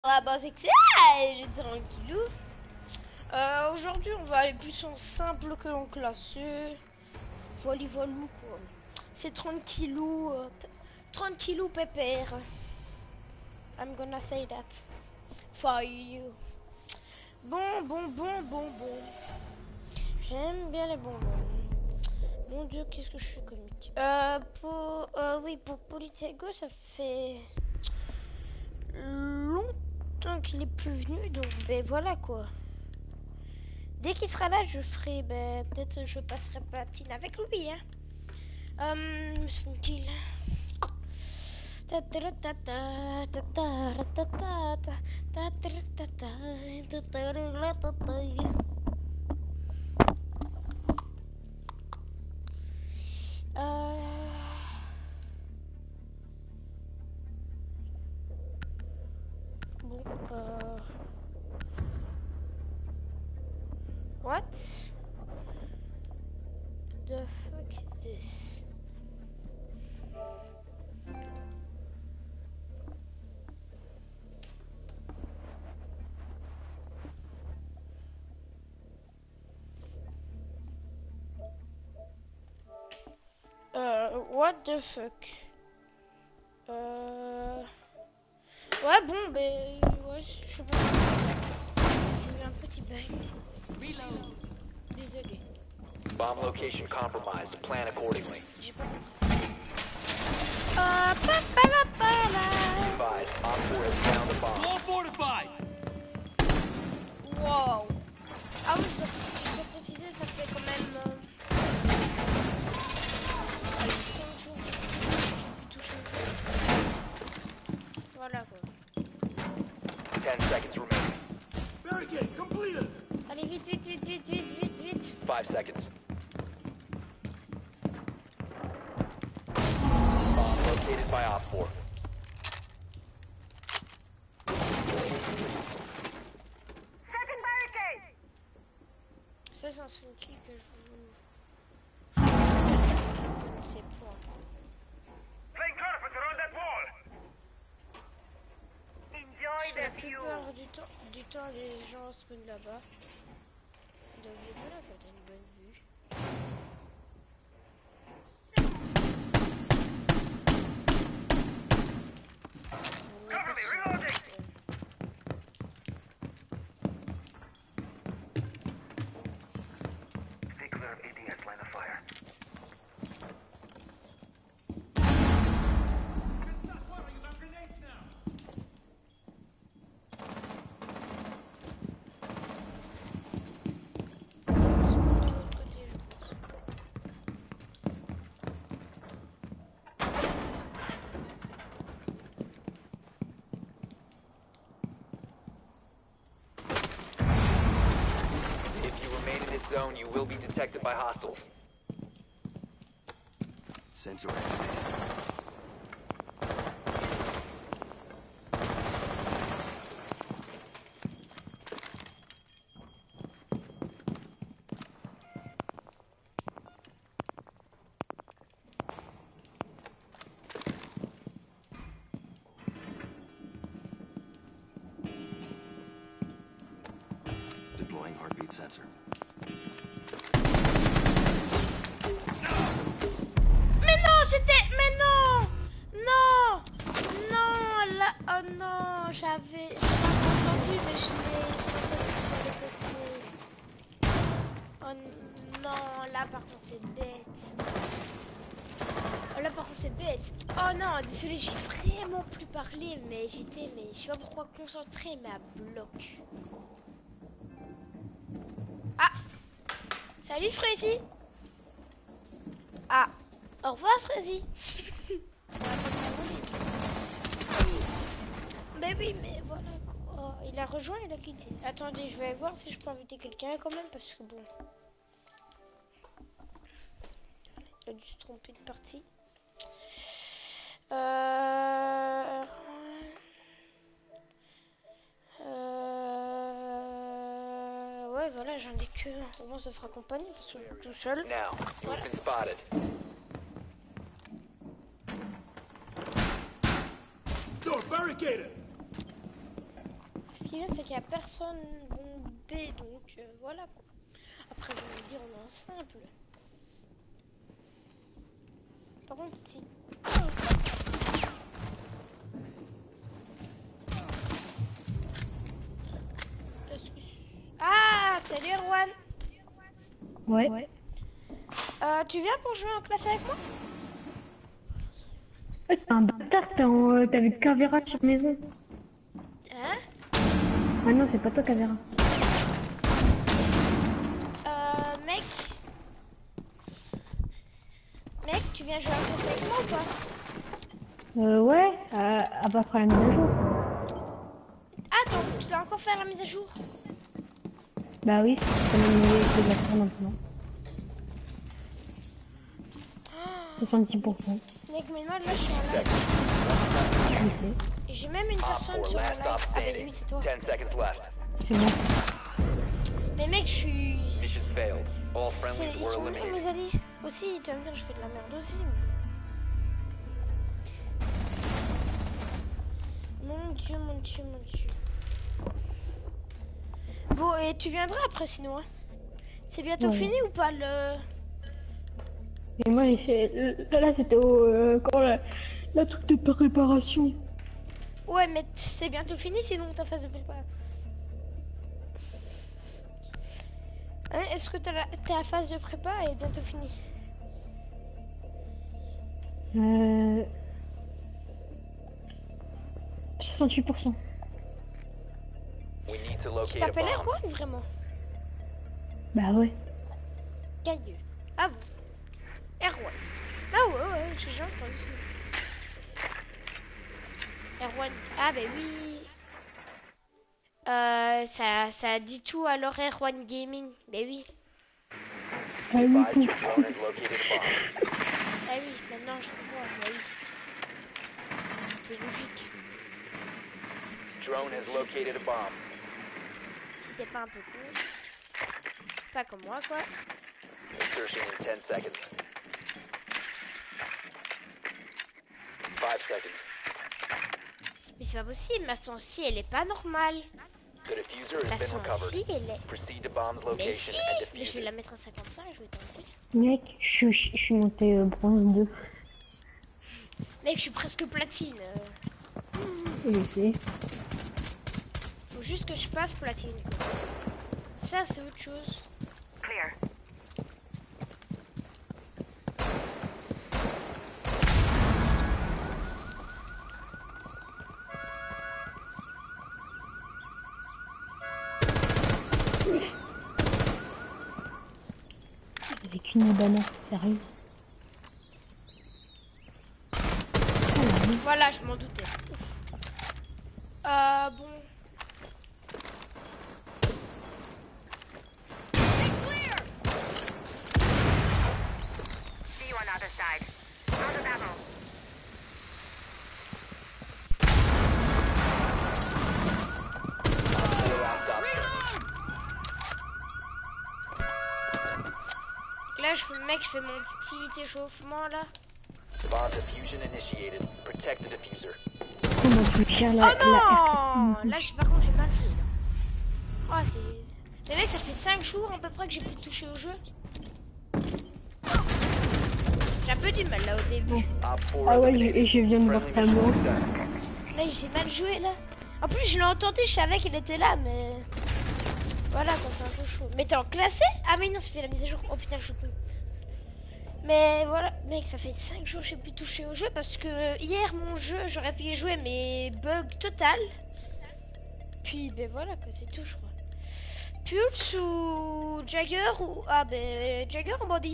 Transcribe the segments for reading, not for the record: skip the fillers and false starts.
Ah bah c'est que ça, j'ai tranquillou. Aujourd'hui on va aller plus en simple que en classé. Voilà quoi. C'est tranquillou, tranquillou pépère. I'm gonna say that for you. Bon. J'aime bien les bonbons. Mon dieu, qu'est-ce que je suis comique. Pour Polytego, ça fait longtemps qu'il est plus venu, donc ben voilà quoi. Dès qu'il sera là, je ferai, peut-être je passerai platine avec lui, hein. Tranquille. What the fuck is this? What the fuck? Ouais, bon, ouais, je sais pas. J'ai eu un petit bug. Reload. Désolé. Bomb location compromised. Plan accordingly. J'ai pas compris. Advised, Op 4 has found the bomb. All fortified. Wow. Ah oui, je dois préciser, ça fait quand même... allez, 5 jours depuis toucher le jeu. Voilà quoi. 10 seconds remaining. Barricade completed. Allez, vite. 5 seconds. Bomb located by Op 4. Ça, c'est un sneaky que je sais pas. Playing carpet around that wall. Enjoy La the view. plupart du temps, les gens se prennent là-bas. Donc, voilà, quand t'as une bonne vue. Cover me, reloading. Stay clear of ADS line of fire. If you remain in this zone, you will be detected by hostiles. Sensor activated. Deploying heartbeat sensor. Mais non! Non, là, oh non, j'avais pas entendu, mais je l'ai écouté. Oh non, là par contre c'est bête. Oh là par contre c'est bête. Oh non, désolé, j'ai vraiment plus parlé, mais je sais pas pourquoi concentré, mais à bloc. Ah! Salut Frézy! Ah! Au revoir Frézy! Mais oui, mais voilà quoi. Oh, il a rejoint, il a quitté. Attendez, je vais voir si je peux inviter quelqu'un quand même, parce que bon. Il a dû se tromper de partie. Ouais, voilà, j'en ai que. Au moins, ça fera compagnie parce que je suis tout seul. Now, you have been spotted. Door barricaded. qui est bien, c'est qu'il n'y a personne bon B, donc voilà quoi. Après, vous me dire, on est en simple. Par contre, si. Ah, salut Erwan. Ouais. Tu viens pour jouer en classe avec moi? Ouais, t'es un bâtard, t'avais Cavera sur maison. Hein? Ah non, c'est pas toi Cavera. Mec. Mec, tu viens jouer en classe avec moi ou pas? Ouais, à pas faire la mise à jour. Ah, donc tu dois encore faire la mise à jour? Bah oui, c'est comme de la faire maintenant. 70%. Mec, mais moi là je suis en live. Je sais. Et j'ai même une Op personne 4, sur mon last live. stop Ah, bah standing. oui, c'est toi. 10 seconds left. C'est bon. Mais mec, je suis. Mission failed. All friendlies Ils were sont nuls eliminated. mes alliés. Aussi, tu vas me dire, je fais de la merde aussi. Mon dieu, mon dieu, mon dieu. Bon, et tu viendras après sinon, hein? C'est bientôt Ouais. fini ou pas le. Et moi, là c'était quand la truc de préparation. Ouais, mais c'est bientôt fini sinon ta phase de prépa. Hein, est-ce que ta phase de prépa est bientôt finie? 68%. We need to Tu locate a t'appelles bomb. Erwan vraiment? Bah ouais. Gailleux. Ah bon? Erwan. Ah ouais, j'ai déjà entendu. Erwan. Ah bah oui. Ça dit tout alors Erwan Gaming. Bah oui. Ah oui, Advise your drone has located a bomb. Ah oui, maintenant je vois. Bah oui. C'est logique. Drone has located a bomb. C'était pas un peu con. Pas comme moi quoi. Insertion in 10 seconds. 5 seconds. Mais c'est pas possible, ma sensi elle est pas normale. The diffuser La has been recovered. sensi elle est. Proceed to bomb's Mais si! location and Mais je defuse vais it. la mettre à 55 et je vais danser. mec, je suis monté bronze 2. Mec, je suis presque platine. Je sais. Faut juste que je passe platine. Quoi. Ça, c'est autre chose. Clear. Avec une Ibana, sérieux. Voilà, je m'en doutais. Bon. See you on the other side. Out of ammo. Là, mec, je fais mon petit échauffement là. Bomb diffusion initiated. Protect the diffuser. Comment tu gères Oh la non! R4? Là, par contre, j'ai mal joué là. Oh, c'est. Mais mec, ça fait 5 jours à peu près que j'ai pu toucher au jeu. J'ai un peu du mal là au début. Op 4 Ah ouais, eliminated. je viens de voir Friendly ta mission mort. success. Mec, j'ai mal joué là. En plus, je l'ai entendu, je savais qu'il était là, mais. Voilà, quand c'est un peu chaud. Mais t'es en classé? Ah, mais non, tu fais la mise à jour. Oh putain, je peux. Mais voilà, mec, ça fait 5 jours que j'ai pu toucher au jeu parce que hier, mon jeu, j'aurais pu y jouer, mais bug total. Puis, ben voilà, quoi, c'est tout, je crois. Pulse ou Jagger ou. Ah, ben Jagger ou Body?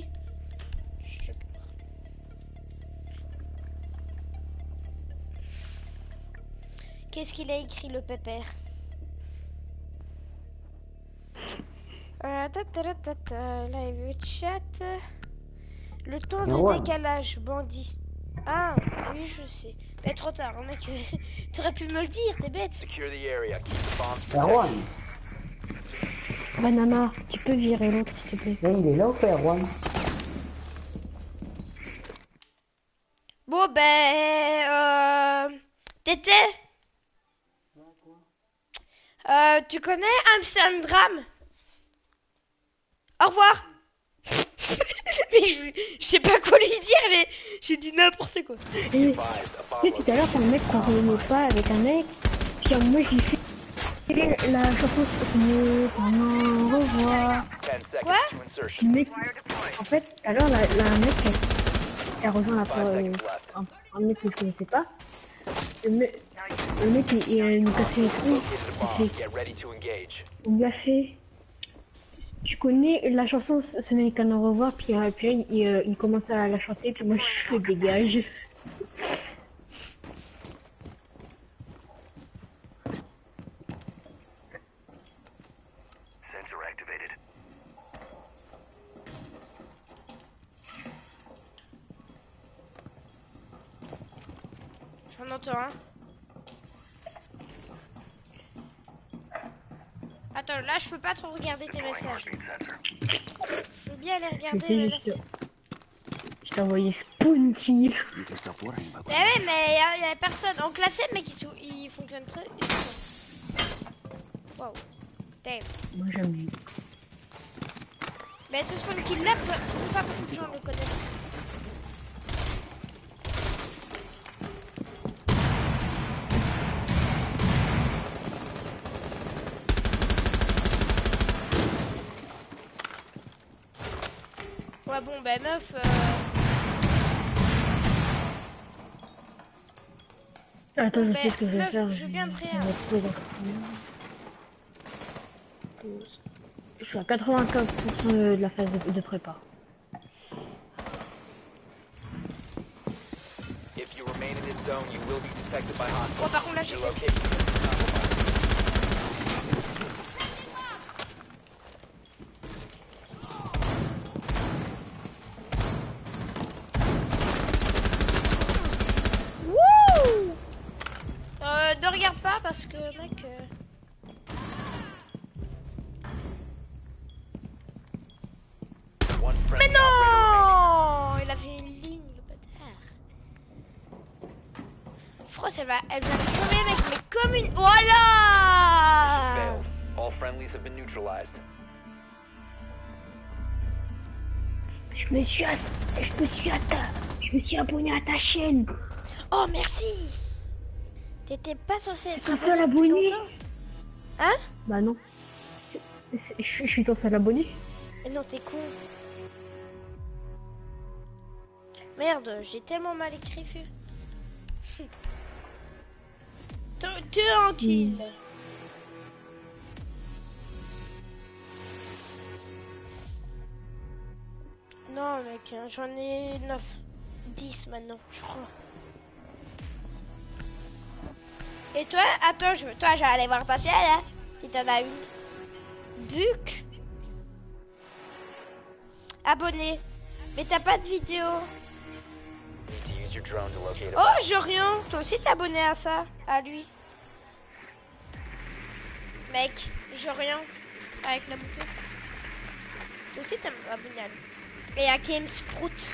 Qu'est-ce qu'il a écrit, le pépère? Live chat. Le temps de décalage, bandit. Ah, oui, je sais. Mais trop tard, hein, mec. T'aurais pu me le dire, t'es bête. Secure the area. Keep the bombs protected. Banana, tu peux virer l'autre, s'il te plaît. Mais il est là ou pas, Erwan? Bon, ben. Tété. Tu connais Amsterdam? Au revoir. Mais je sais pas quoi lui dire, mais j'ai dit n'importe quoi. Et, tu sais, tout à l'heure, t'as un mec qu'on revenait pas avec un mec. Puis moi, j'ai fait la chanson au revoir. 10 seconds Quoi? to insertion. Le mec, en fait, tout à l'heure, un mec qui a rejoint 5 seconds left. un mec que je connaissais pas. Le mec, il nous cassait les couilles. Located a bomb. Get ready to engage. On lui a fait. Tu connais la chanson Ce n'est qu'un au revoir, puis il commence à la chanter, puis moi je fais dégage. Sensor activated. J'en entends un. Attends, là je peux pas trop regarder tes messages. Je veux bien aller Je regarder sais mes juste. messages. Je t'ai envoyé Spunky. You can stop worrying about Eh ouais, mais y a personne. En classé, le mec il fonctionne très. Wow. Damn. Moi jamais. Mais ce spawn kill là, pas beaucoup de gens le connaissent. Ouais bon bah meuf Attends, je Mais, sais ce que je vais meuf, faire. je viens de vais rien. trouver je suis à 95% de la phase de prépa. If you remain in this zone, you will be detected by hostiles. Bon par contre là j'ai Your location is compromised. Wouh. Ne regarde pas parce que mec One Mais friendly operator non. Il a fait une ligne le bâtard. France elle va me crever mec mais comme une. Voilà. failed. All friendlies have been neutralized. Je me suis abonné à ta chaîne. Oh merci. T'étais pas censé être ton seul abonné depuis abonné. longtemps. Hein? Bah non. Je suis ton seul abonné. Non t'es con. Merde, j'ai tellement mal écrit. Tranquille. Non mec, hein, j'en ai 9, 10 maintenant, je crois. Et toi, attends, toi je vais aller voir ta chaîne, hein, si t'en as une. Buc. Abonné. Mais t'as pas de vidéo. Need to use your drone to locate a Oh, bomb. Jorian, toi aussi t'es abonné à ça, à lui. Mec, Jorian, avec la moto. Toi aussi t'es abonné à lui. Et à Game Sprout.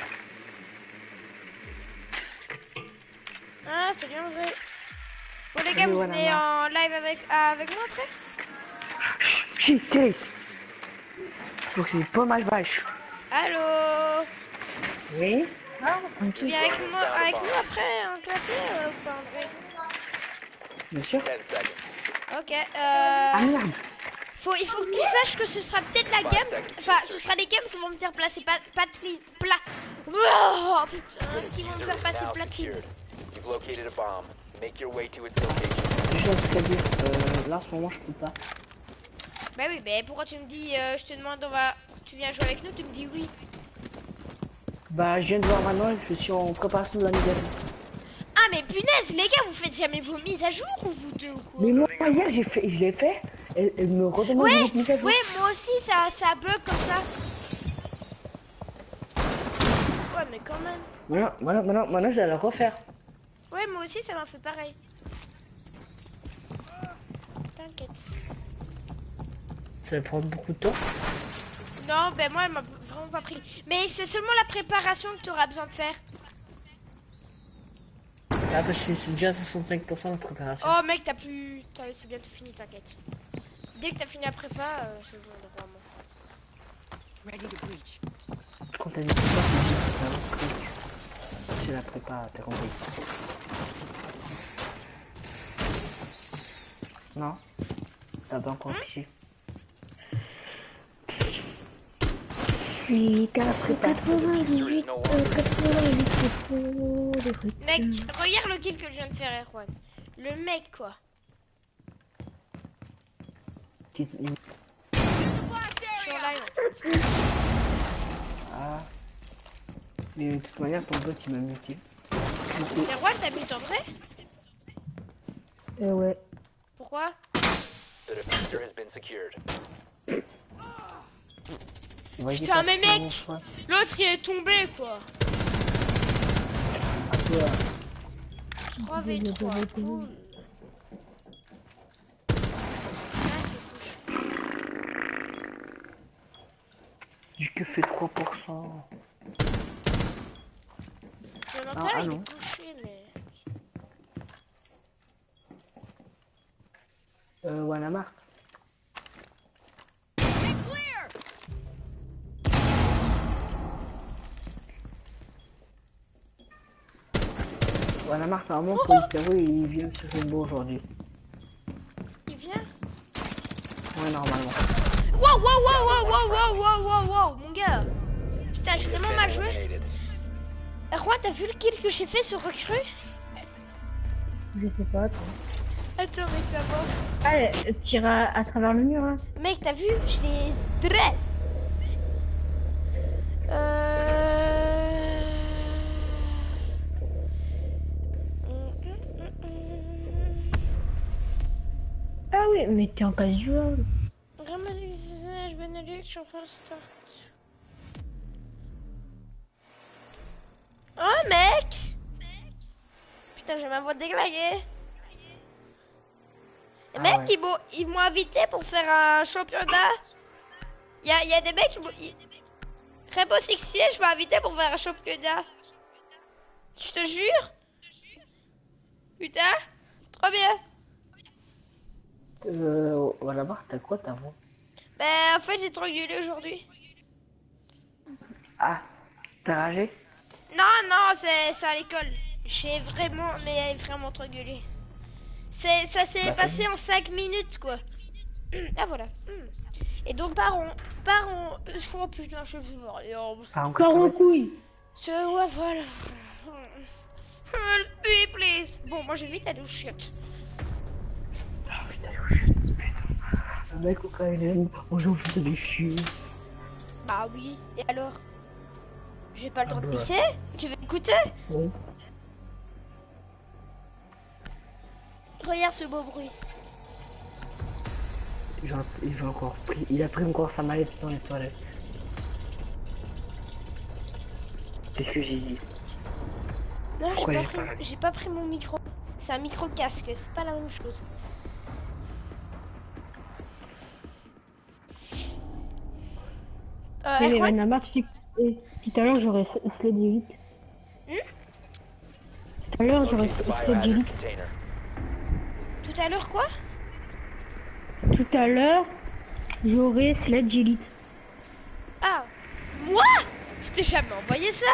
Ah, c'est bien vrai. Bon les gars, vous venez en live avec moi après? Shit, donc c'est pas mal vache. Allô? Oui. Tu viens avec nous après en classé ou pas André? Bien sûr. 10 seconds. Ok, Ah merde. il faut que tu saches que ce sera peut-être la game, enfin ce sera les games qui vont me faire placer plat. Oh putain, qui vont me faire passer Now platine. secured. You've located a bomb. Make your way to its location. J'ai un truc à dire. Là en ce moment je peux pas. Bah oui, mais pourquoi tu me dis, je te demande, tu viens jouer avec nous, tu me dis oui. Bah je viens de voir maintenant, je suis en préparation de la mise à jour. Ah mais punaise, les gars, vous faites jamais vos mises à jour ou vous deux ou quoi? Mais moi hier je l'ai fait, elle me redemande Ouais, une mise à jour. ouais, moi aussi ça bug comme ça. Ouais, mais quand même. Maintenant je vais la refaire. Ouais, moi aussi ça m'a fait pareil. T'inquiète. Ça va prendre beaucoup de temps. Non, ben moi elle m'a vraiment pas pris. Mais c'est seulement la préparation que tu auras besoin de faire. Ah bah c'est déjà 65% de préparation. Oh mec, c'est bientôt fini, t'inquiète. Dès que t'as fini la prépa, c'est bon, vraiment. Quand t'as dit prépa, c'est un autre truc. C'est la prépa, t'as compris. Non? T'as pas encore piché. Puis qu'après 98, 98, Mec, regarde le kill que je viens de faire, Erwan. Le mec, quoi. Je suis en live, en fait. Ah. Mais de toute manière, ton bot il m'a muté. Erwan, t'as mis ton vrai? ouais. Pourquoi? The diffuser has been secured. Putain, mais mec, l'autre il est tombé, quoi. 3v3, cool. J'ai que fait 3%. Jonathan, il est couché, mais... Wanamart. Wanamart, apparemment, Politaro, il vient sur Rainbow aujourd'hui. Il vient? Ouais, normalement. Wow, wow, wow, wow, wow, wow, wow, wow, wow, mon gars. Putain, j'ai tellement mal joué. Eliminated. Erwan, t'as vu le kill que j'ai fait sur recrue? Je sais pas, toi. Attends, mec, ça va. Allez, tire à travers le mur, hein. Mec, t'as vu? Je les dresse. Ah oui, mais t'es en casual. Vraiment, je Benelux, je suis en train de start. Oh, mec! Putain, j'ai ma voix déglinguée. Ah Mec, ouais. ils m'ont invité pour faire un championnat. Il y a des mecs qui m'ont... Rainbow Six Siege m'a invité pour faire un championnat. Je te jure. Putain, trop bien. Wanamart, t'as quoi ta voix? Ben, en fait, j'ai trop gueulé aujourd'hui. Ah, t'as ragé? Non, non, c'est à l'école. J'ai vraiment, mais vraiment trop gueulé. Ça s'est Bah, passé en 5 minutes, quoi. Ah, voilà. Et donc, parons. Oh putain, je suis mort. Pars en couille. Ouais, voilà. Help me, please. Bon, moi, j'ai vite aller aux chiottes. Ah putain, putain. Le mec au KLM, bonjour, je te des chiens. Bah oui. Et alors? J'ai pas le droit de bah. pisser? Tu veux écouter? Oui. Regarde ce beau bruit. Il a pris encore sa mallette dans les toilettes. Qu'est-ce que j'ai dit? Non, Pourquoi j'ai pas pris mon micro. C'est un micro casque, c'est pas la même chose. Mais Erwan, Wanamart, tu sais que tout à l'heure j'aurais sled elite. Tout à l'heure j'aurais Locate the sled biohazard elite. container. tout à l'heure quoi? Tout à l'heure j'aurais sled elite. Ah, moi? Je t'ai jamais envoyé ça?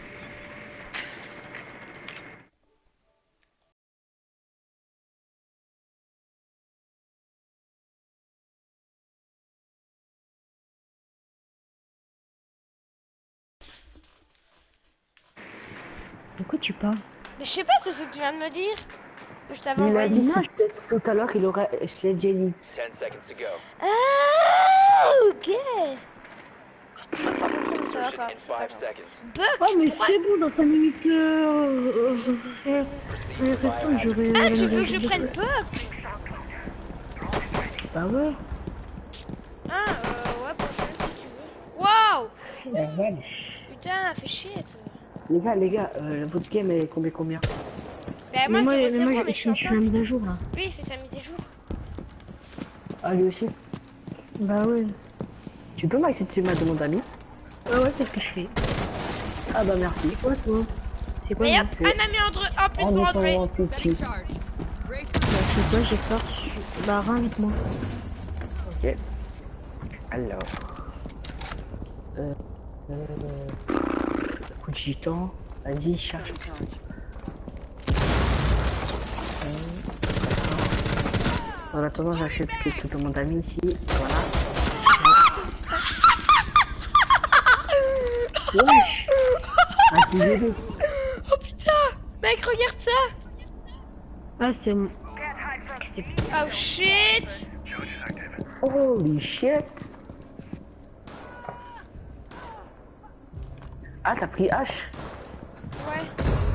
De quoi tu parles? Mais je sais pas, c'est ce que tu viens de me dire. Que je t'avais Il a envoyé. dit que peut-être tout à l'heure il aurait Sled Elite. 10 seconds to go. Ah, ok. Ça va pas, In c'est pas 5 grave. seconds. Buck, Oh mais pourquoi- c'est bon, dans 5 minutes restant j'aurais... Ah, tu veux que je prenne Buck? Bah ouais. Ah, ouais, pour ça, si tu veux. Waouh! La vache. Putain, fais chier, toi. Les gars, votre game est combien? Bah, Mais moi, 0-0, mais je je suis en suis 5. à mise à jour là. Lui, il fait sa mise à jour. Ah lui aussi. Bah ouais. Tu peux m'accepter ma demande d'amis? Ouais, c'est ce que je fais. Ah bah merci. Ouais, toi. C'est quoi, Mais moi hop, un ami en plus Oh, pour entrer. 228 si. C'est quoi, j'ai peur. Bah, invite-moi. Ok. Alors. Coup de gitan. Vas-y, cherche. En attendant, j'achète quelques commandes amis ici. Voilà. Wesh. Un coup de bébé. Oh putain, mec, regarde ça. Ah, c'est... Oh shit. Holy shit. Ah, t'as pris H? Ouais.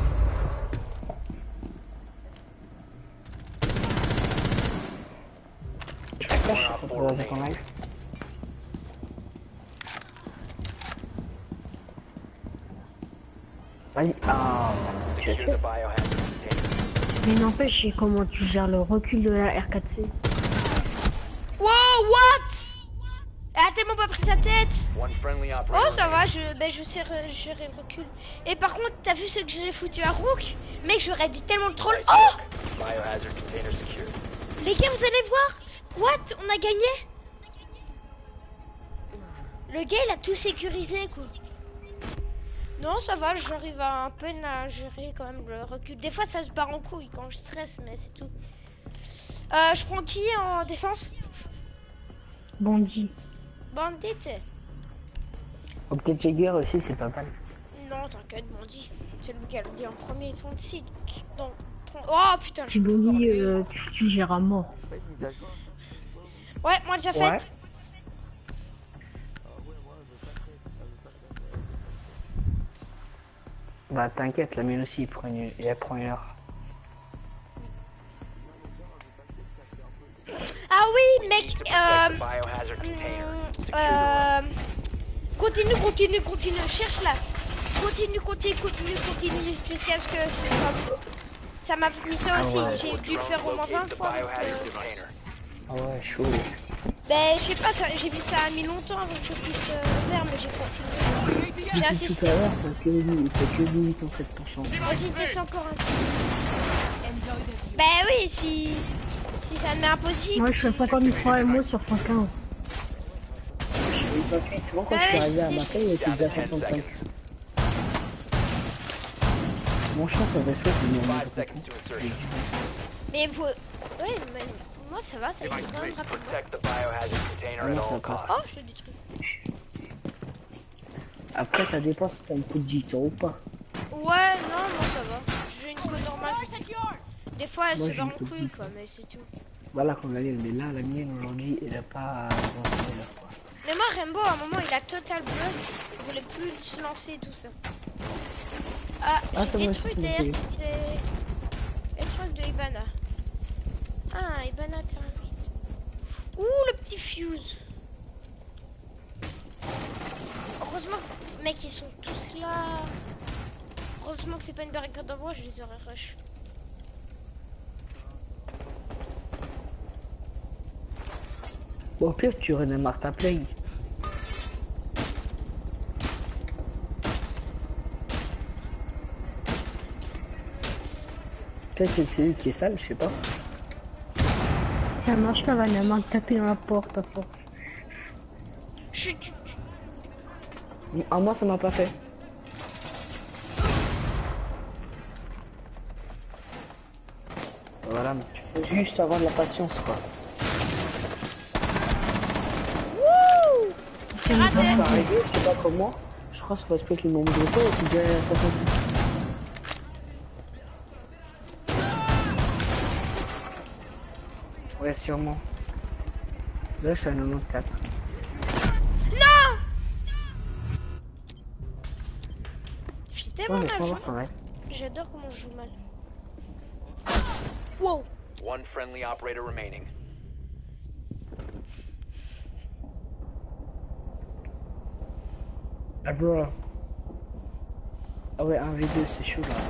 Je suis en train de regarder ton live. Vas-y. Ah, Secure the biohazard container. Mais n'empêche, comment tu gères le recul de la R4C? Wow, what? Ah, tellement pas pris sa tête. One friendly Oh, operator ça va, remaining. je sais gérer le recul. Et par contre, t'as vu ce que j'ai foutu à Rook? Mec, j'aurais dû tellement le troll. Oh, Biohazard container secured. les gars, vous allez voir. What? On a gagné? Le gars, il a tout sécurisé, quoi. Non, ça va, j'arrive à un peine à gérer quand même le recul. Des fois, ça se barre en couille quand je stresse, mais c'est tout. Je prends qui en défense? Bandit. Bandit? Oh, peut-être Jagger aussi, c'est pas mal. Non, t'inquiète, Bandit. C'est lui qui a le dit en premier, Fancy. Donc, oh putain, je Tu bandit, tu gères à mort. Ouais, moi déjà Ouais. fait. Bah, t'inquiète, la mienne aussi, elle prend une heure. Ah oui, mec, Protect the biohazard container. Secure the room. continue, cherche là. Continue, jusqu'à ce que ça m'a mis ça Ah aussi. ouais. J'ai dû le faire au moins 20 Locate the fois. biohazard container. Ah ouais, chaud. Ben, je sais pas, j'ai vu ça a mis longtemps avant que je puisse le faire, mais j'ai continué. J'ai Depuis assisté. tout à l'heure, c'est que 87%. Vas-y, descends encore un peu. Ben oui, si ça m'est impossible. Moi, je suis à 53 MO sur 115. Tu vois, quand je suis arrivé à Marseille, il était déjà 55. Mon chance, ça va se faire, c'est 5 seconds to insertion. Mais vous... Ouais, mais moi ça va, ça y est, quand même rapidement. Protect the biohazard container at all costs. Oh, je fais des trucs. Après, ça dépend si t'as un coup de gitan ou pas. Ouais, non, ça va. J'ai une co normale. Des fois, elle Moi, se j'ai barre une en co couille, quoi, mais c'est tout. Voilà qu'on allait, mais là, la mienne aujourd'hui, elle a pas avancé là, quoi. Mais moi, Rainbow, à un moment, il a total bug. Il voulait plus se lancer, tout ça. Ah, Ah, ça j'ai va, détruit ça, des ça me fait. des trucs de Ibana. Ah, Ibana termite. Ouh, le petit fuse. Heureusement, mec, ils sont tous là. Heureusement que c'est pas une barricade en bois, je les aurais rush. Bon, au pire, tu redémarres ta play. Peut-être que c'est lui qui est sale, je sais pas. Ça marche pas, Van, à taper dans la porte à force. Chut. Ah, moi, ça m'a pas fait. Voilà, mais tu faut juste avoir de la patience, quoi. C'est Quand je raté. suis arrivé, je sais pas comment. Je crois que ça va se peut-être le nombre de temps, et puis déjà 66. Ouais, sûrement. Là, je suis à 94. Non. J'ai Ouais, tellement mais mal c'est pas joué. grave, quand même. J'adore comment je joue mal. Wow. One friendly operator remaining. Ah, bro. Ah ouais, 1v2, c'est chaud, là.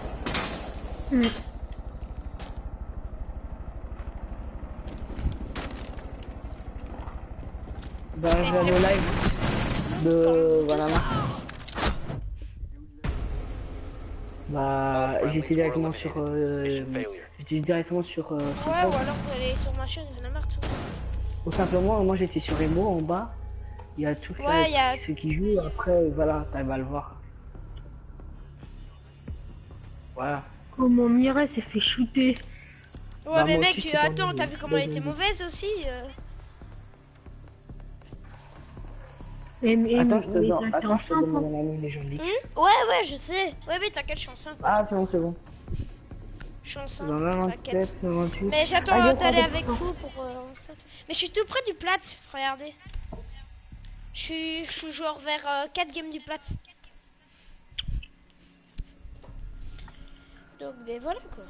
Bah, je vais aller au live de Valhalla. Bah, j'étais directement sur. J'étais directement sur. Ouais, ou alors vous allez sur ma chaîne, j'en ai marre tout. Ou simplement, moi j'étais sur Emo en bas. Il y a tout Ouais, il y a- ceux qui jouent. Après, voilà, t'arrives à le voir. Voilà. Comment Mireille s'est fait shooter. Ouais, Bah, mais moi mec, aussi, j'étais pas attends, bon, t'as mais vu comment elle était désolé. mauvaise aussi Attends, je te donne. ça Attends, je te simple, donne hein. mon ami Légion X. Ouais, je sais. Ouais, mais t'inquiète, je suis enceinte. Ah, c'est bon, c'est bon. Je suis enceinte, Dans t'inquiète. 97, 98. Mais j'attends Vas-y, d'aller prends avec des- vous pour enceinte. Mais je suis tout près du plat, regardez. Je suis joueur vers 4 games du plat. Donc, ben voilà quoi.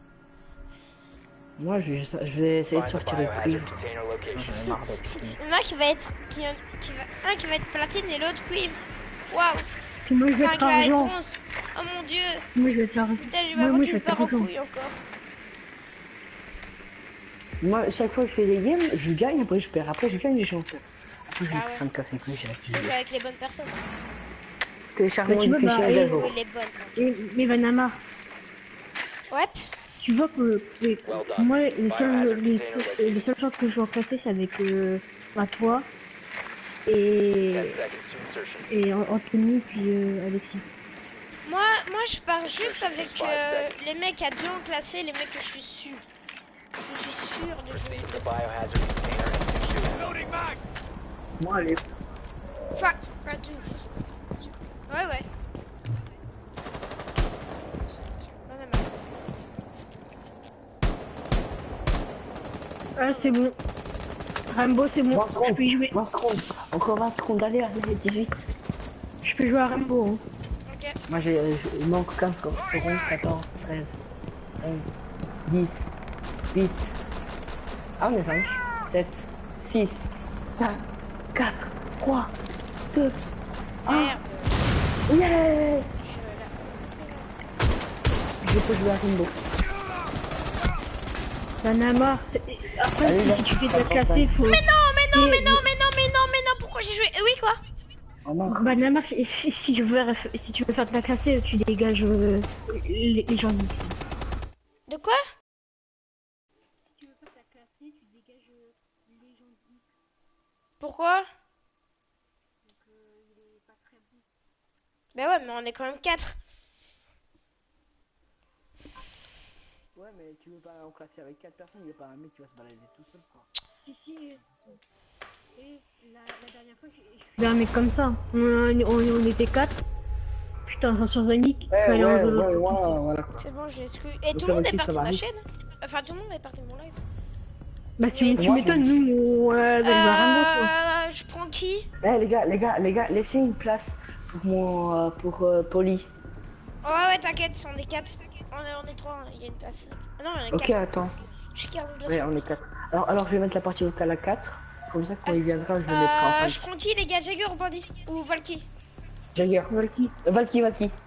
Moi, je vais essayer de Find the sortir le biohazard cuivre. container J'en location. ai marre d'être cuivre. Il y en a qui va être. Un qui va être platine et l'autre cuivre. Waouh! Puis moi je vais Enfin, être qui va être argent. bronze. Oh mon dieu! Moi je vais être argent. Putain, je vais Moi, avoir je qui vais me être part en argent. couille encore. Moi, chaque fois que je fais des games, je gagne, après je perds, après je gagne, je chanteur. Après, je Ah me ouais. ça me casse les couilles, j'ai la Je joue avec les bonnes personnes. Téléchargement Bah, tu du veux, fichier bah, mise à et- jour. Oui, les bonnes. Mais Vanama, Ouais. tu vois que moi Biohazard les seules choses que je dois passer c'est avec bah, toi 10 et, seconds to insertion. et Anthony puis Alexis. Moi, je pars juste avec les mecs à 2 en classé, les mecs que je suis sûr. Je suis sûr de Proceed jouer. to the biohazard container and secure it. Moi, allez. Enfin, pas tout. Ouais. Non, mais mal. Ah c'est bon. Rainbow c'est bon. 20 Je secondes, peux y jouer. 20 secondes, encore 20 secondes, allez, 18. Je peux jouer à Rainbow. Hein. Ok. Moi, il manque 15 secondes, 14, 13, 11, 10, 8. Ah, on est 5, 7, 6, 5, 4, 3, 2, 1. Merde. Yeah! Je peux jouer à Rainbow. Vanama. Après Allez, là, si tu fais ça ta va classée pas. faut. Mais non, pourquoi j'ai joué? Oui, quoi? Oh non. Vanama si tu veux faire ta classée tu dégages les gens d'ici. De quoi? Pourquoi? Bah ouais, mais on est quand même 4. Ouais, mais tu veux pas en classer avec 4 personnes, il n'y a pas un mec qui va se balader tout seul, quoi. Si. Et la dernière fois, j'ai vu un mec comme ça. On était 4. Putain, sans Zanic. Voilà. C'est bon, j'ai exclu. Et Donc tout ça le monde aussi, est ça parti de va ma aller. chaîne. Enfin, tout le monde est parti de mon live. Bah, tu Moi, m'étonnes, nous, on va jouer à Rainbow, quoi. Je prends qui? Eh les gars, laissez une place pour mon pour Polly. Ouais, t'inquiète, on est 4. On est 3, il y a une place. Ah non, on est 4. Ok, attends. Je suis 40 places. Ouais, on est 4. Alors je vais mettre la partie vocale à 4. Comme ça, quand il viendra, je le mettrai en 5. Je prends qui, les gars? Jagger ou Bandit? Ou Valky? Jagger. Valky.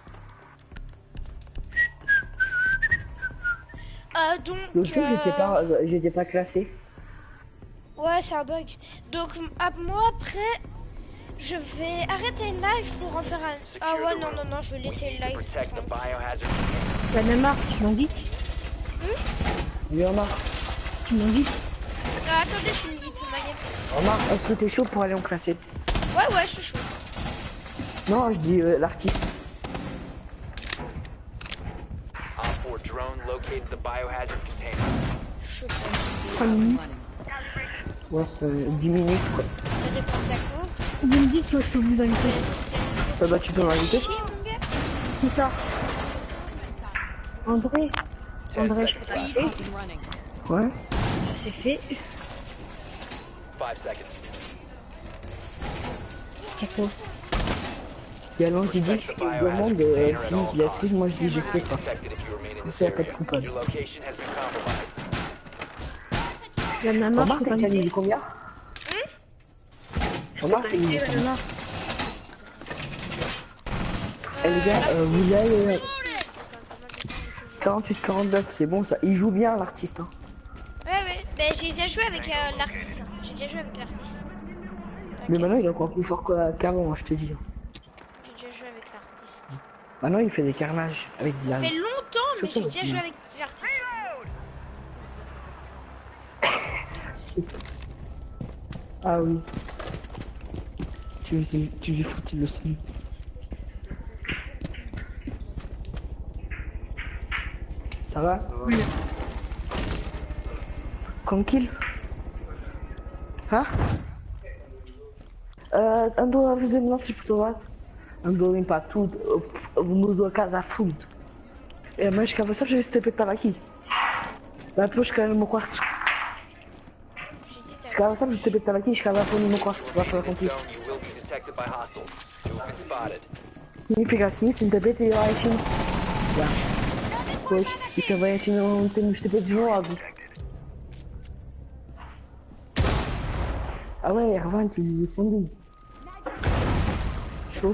Donc. L'autre jour, j'étais pas classé. Ouais, c'est un bug. Donc, moi, après, je vais arrêter le live pour en faire un. Ah ouais, non, je vais laisser le live. Protect the Enfin, biohazard container. Vanama, tu m'invites? Oui, Omar. Tu m'invites? attendez, je suis vite, ma gueule. Omar, est-ce que t'es chaud pour aller en classé? Ouais, je suis chaud. Non, je dis l'artiste. Op 4 drone located the biohazard container. Je suis 3 minutes. Ouais, c'est 10 minutes, quoi. Ça dépend de la cour. Vous me dites que je peux vous inviter. Bah, tu peux m'inviter. Chier, mon gars. C'est ça. André, 10 je seconds peux left. t'inviter. Ouais. C'est fait. 5 seconds. D'accord. Il y a Lanzidix qui me demande s'il laisse rire, moi je dis je sais pas. Protected if you remain in Comme this ça, y a pas area. de coupable. Your location has been compromised. Vanama, Omar, je peux t'as t'inviter. dit combien? Omar, t'as dit combien? Vanama. Eh les gars, vous avez 48-49, c'est bon ça. Il joue bien l'artiste. Hein. Ouais, mais j'ai déjà joué avec l'artiste. J'ai déjà joué avec l'artiste. Mais maintenant il est encore plus fort qu'avant, hein, je te dis. J'ai déjà joué avec l'artiste. Maintenant, il fait des carnages avec du Ça lave. fait longtemps, mais Surtout j'ai déjà avec joué du avec l'artiste. Ah oui. Tu lui foutais le seum. Ça va? Oui. Tranquille? Hein? Andou a fazer o nosso explorar. Andou a limpar tudo. Mudou a casa a fundo. É, mas que sabes esse TP que estava aqui? Vai depois cair no meu quarto. Se calhar sabes o TP que estava aqui, se calhar vai pôr no meu quarto se vai falar contigo. Significa assim, se um TP te lá em cima. Já. Pois, e também assim não temos TP desvolado. Ah ouais, revente, il est fondu. Chaud.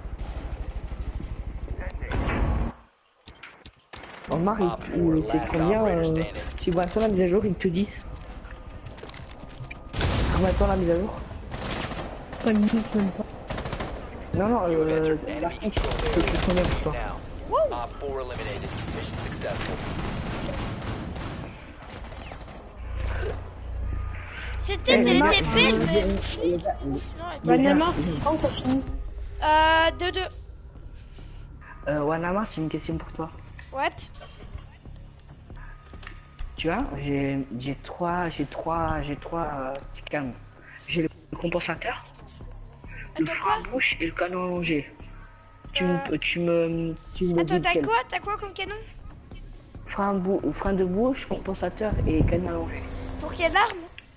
On Marie, c'est combien si vous attendez la mise à jour, ils te disent. Remets-toi la mise à jour. 5 minutes même pas. Non, non, l'artiste, c'est combien pour toi? C'était le TP, mais... Vanama, quand t'as fini? 2-2. Wanama, c'est une question pour toi. Ouais. Tu vois, j'ai trois petits canons. J'ai le compensateur, le Attends, frein à bouche et le canon allongé. Tu me dis Attends, lequel. t'as quoi comme canon? Frein de bouche, compensateur et canon allongé. Pour quelle arme?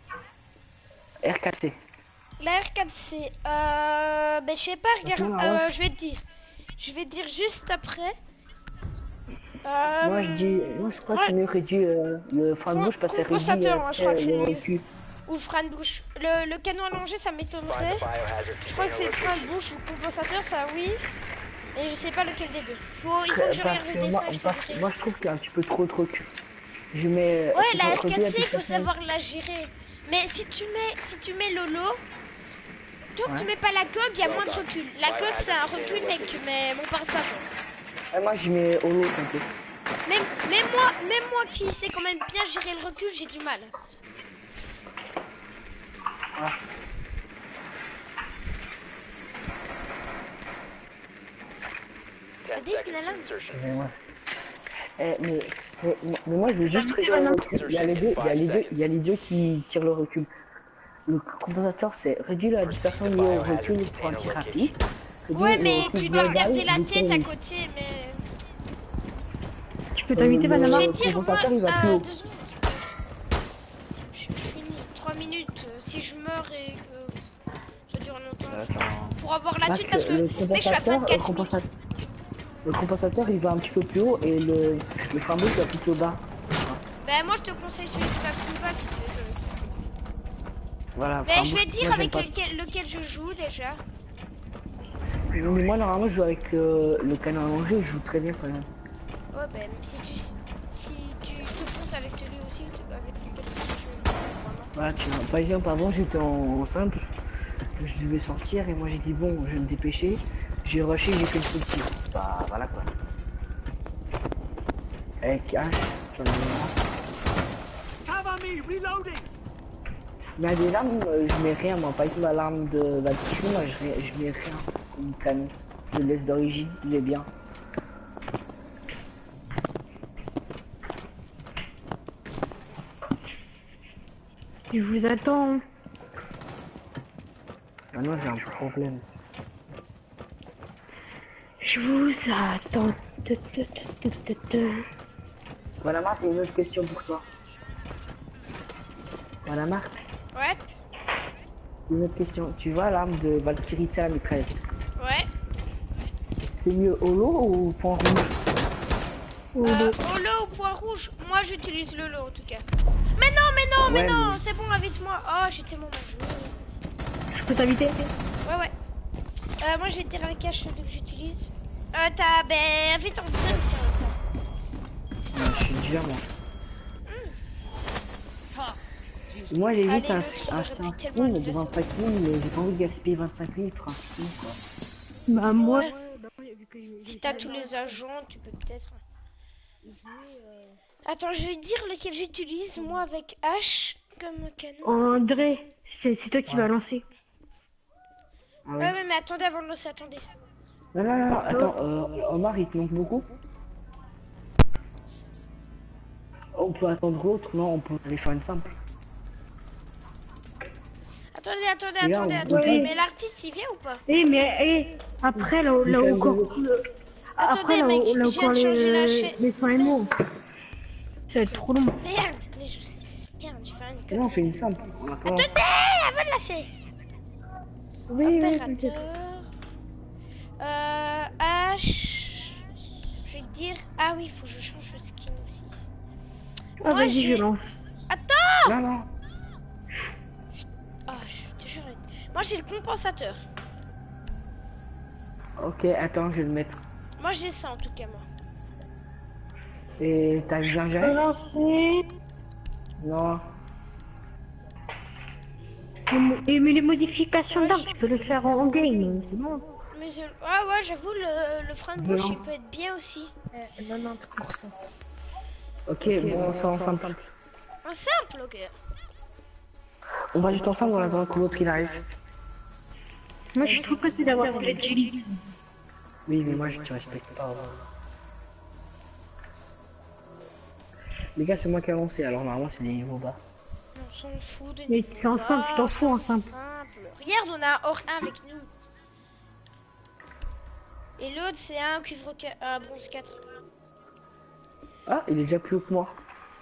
R4C. La R4C. Ben je sais pas, regarde. Je vais te dire. Je vais te dire juste après. Moi je crois que c'est mieux réduit le frein de bouche parce que c'est réduit compensateur, moi, je crois que c'est le mieux. recul. Ou le frein de bouche. Le canon allongé, ça m'étonnerait. Je crois que c'est le frein de bouche ou le compensateur, ça oui. Et je sais pas lequel des deux. Il faut que je regarde Parce le que dessin. moi je trouve qu'il y a un petit peu trop de recul. Je mets. Ouais, la recul R4C, il faut application. savoir la gérer. Mais si tu mets Lolo, tant que Ouais. tu mets pas la coque, il y a moins de recul. La coque, c'est un recul, mais que tu mets mon porte-bâton. Ah, moi j'y mets holo, t'inquiète. Même moi qui sais quand même bien gérer le recul, j'ai du mal. Ah. Mais moi je veux juste réduire le recul. Il y a les deux qui tirent le recul. Le compensateur c'est réduire la dispersion liée au recul pour un tir rapide. Ouais, mais tu dois regarder la tête à côté, mais... Tu peux t'inviter, Vanama? Je vais dire, compensateur, moi, il va plus haut. 2 secondes. Je finis, 3 minutes. Si je meurs et que ça dure longtemps, pour avoir la tête, parce que mec, je suis à 24 minutes. Le compensateur il va un petit peu plus haut et le frein bouche va plutôt bas. Ben moi je te conseille celui qui va plus bas si tu veux. Voilà. Ben je vais te dire moi, avec j'aime pas. lequel je joue déjà. Mais moi normalement je joue avec le canon allongé, je joue très bien quand même. Ouais ben si tu te fonces avec celui aussi, avec lequel tu joues. Voilà, tu vois, par exemple avant j'étais en simple, je devais sortir et moi j'ai dit bon je vais me dépêcher, j'ai rushé, j'ai fait le full tir. Bah voilà quoi. Eh cash, j'en ai marre. Cover me, reloading. Mais des armes, je mets rien moi, par exemple l'arme de Valkyrie, moi je mets rien comme canon. Je le laisse d'origine, il est bien. Je vous attends. Maintenant j'ai un problème. Je vous attends. Voilà Marc, j'ai une autre question pour toi. Voilà Marc, Ouais, une autre question. Tu vois l'arme de Valkyrie à la mitraillette? ouais. C'est mieux holo ou point rouge? Holo ou point rouge? Moi j'utilise le lot en tout cas. Mais Ouais, non, mais- c'est bon, invite-moi. Oh, j'ai tellement mal joué. Je peux t'inviter? Ouais. Moi je vais te dire la cache que j'utilise. Ben, invite en deuxième si on Ouais, je suis dur moi. Moi j'ai juste Allez, un tellement skin de de 25 000 mais j'ai pas envie de gaspiller 25 000 pour un skin quoi. Bah moi, Ouais. bah, vu Si t'as tous les agents, tu peux peut-être... Attends, je vais te dire lequel j'utilise, moi, avec H comme canon. André, c'est toi qui vas lancer. Ah Ouais, ouais. ouais, mais attendez avant de lancer, attendez. Non, non, non, attends, Omar, il te manque beaucoup. On peut attendre l'autre, non, on peut aller faire une simple. Attendez, attendez, Les gars, attendez, on attendez. peut- Mais l'artiste, il vient ou pas? Après, là où Michael encore... Jackson. Après, là mec, où je viens de changer la chaîne. les fins et mots. Ça va être trop long. Merde, merde, j'ai fait une Non, on fait une simple. On attend. Attendez, avant de lasser. Oui, Opérateur. H. Je vais te dire. Ah oui, il faut que je change le skin aussi. Ah, Moi, vas-y, j'ai- je lance. Non, non. Ah, je te jure. Moi, j'ai le compensateur. Ok, attends, je vais le mettre. Moi, j'ai ça en tout cas, moi. Et t'as le Je peux gingembre? lancer. Non. Mais les modifications d'armes, tu peux le faire en game, c'est bon. Mais ah ouais, j'avoue, le frein de Je gauche, il lance. peut être bien aussi. 90%. Ok, bon, c'est ensemble. Un simple, ok. On va juste ensemble, on attend que l'autre il arrive. Moi, je suis trop pressé d'avoir fait le jelly. Oui, mais moi je te respecte pas. Les gars, c'est moi qui ai avancé, alors normalement c'est des niveaux bas. On s'en fout de Mais niveau c'est en simple, bas, tu t'en fous en simple. Regarde, on a un or 1 avec nous. Et l'autre, c'est un cuivre bronze 4. Ah, il est déjà plus haut que moi.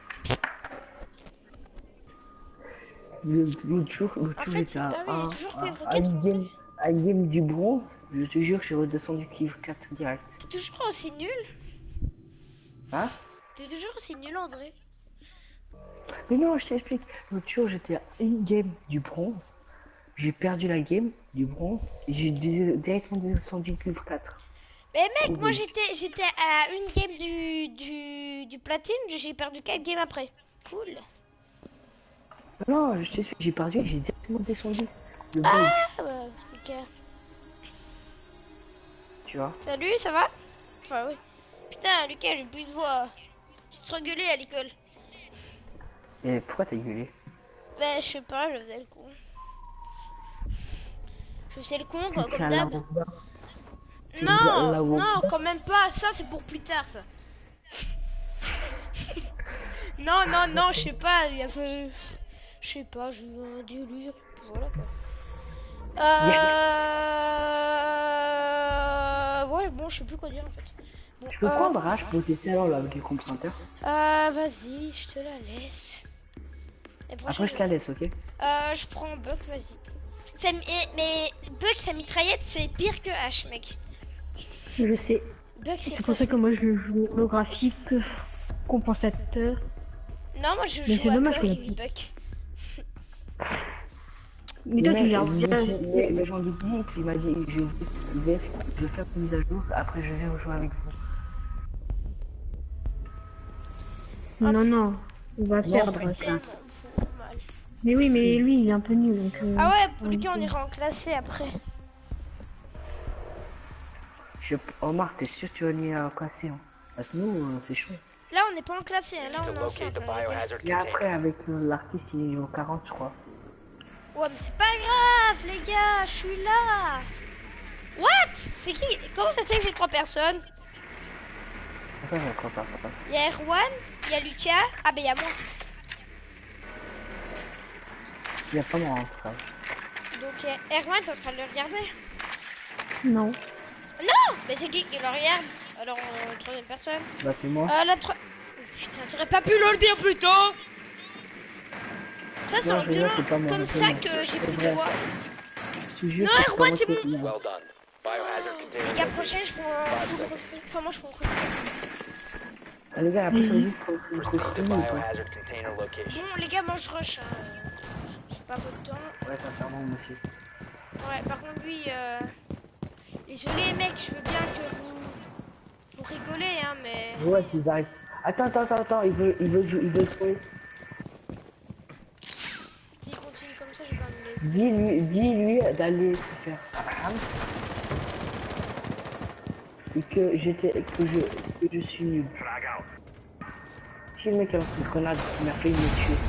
L'autre jour, En fait, j'étais ah oui, il est toujours cuivre 4. à une game du bronze, je te jure, je suis redescendu cuivre 4 direct. T'es toujours aussi nul. Hein? T'es toujours aussi nul, André. Mais non, je t'explique. L'autre jour, j'étais à une game du bronze. J'ai perdu la game du bronze et j'ai directement descendu cuivre 4. Mais mec, Oh moi oui. j'étais à une game du platine, j'ai perdu 4 games après. Cool. Non, je t'explique, j'ai perdu et j'ai directement descendu. Le bug, Ah bah, ok. tu vois. Salut, ça va? Enfin, oui. Putain, Lucas, j'ai plus de voix. J'ai trop gueulé à l'école. Et pourquoi t'as gueulé? Bah, je sais pas, je faisais le con. Je faisais le con, quoi, Tu comme as la d'hab. honte. Tu Non, as la honte. non, quand même pas. Ça, c'est pour plus tard, ça. Non, non, non, je sais pas. Il y a fait... Je sais pas, j'ai eu un délire. Voilà, quoi. Ouais, bon, je sais plus quoi dire, en fait. Bon, Je peux prendre H pour tester alors là avec les compresseurs. Vas-y, je te la laisse. Et Après, je te la laisse, ok? je prends Buck, vas-y. Mais Buck, sa mitraillette, c'est pire que H, mec. Je sais. Buck, c'est C'est pour ça que moi, je joue au graphique compensateur. Non, moi je Mais joue c'est à dommage Curry, que- Buck. Mais toi, tu gères bien. Le Jean Dix, il m'a dit, je vais faire une mise à jour, après je vais jouer avec vous. Non, non, on va perdre. Normal. Mais oui, mais lui, il est un peu nul. Donc, Ah ouais, pour Lucas, on ira en classé après. Omar, t'es sûr que tu vas aller à classer, hein? Parce que nous, c'est chaud. Là, on n'est pas en classé, hein. Là, on est en Locate the simple. biohazard Et après, container. avec l'artiste, il est niveau 40, je crois. Ouais, mais c'est pas grave, les gars, je suis là. What? C'est qui? Comment ça se fait que j'ai 3 personnes? Ça, je crois pas, ça. Il y a Erwan, il y a Lucas. Ah, bah, il y a moi. Il y a pas moi, en tout cas. Donc, Erwan, t'es en train de le regarder? non. Non! Mais c'est qui le regarde? Alors, troisième personne. Bah, c'est moi. La Oh, putain, t'aurais pas pu le dire plus tôt! Ça, c'est Non, en je rigole, violent c'est pas moi, comme c'est ça moi. que j'ai C'est plus de vrai. voix. Je te jure, Non, c'est pas Erwan, moi c'est qui ai bon. fait. Well done. Biohazard Les container gars, located. prochaine, je prends un full recrue. Enfin, moi, je prends un recrue. Ah, les gars, après, ça me dit pour le Proceed to ou pas? biohazard container location. Bon, les gars, moi, je rush. Hein. J'ai pas beaucoup de temps. Ouais, sincèrement, moi aussi. Ouais, par contre, lui, désolé, mec, je veux bien que vous rigolez, hein, mais... Ouais, s'ils arrivent. Attends, il veut trouver. S'il continue comme ça, je vais pas me les... Dis-lui d'aller se faire. et que je suis nul. Si le mec a lancé une grenade, il m'a failli me tuer.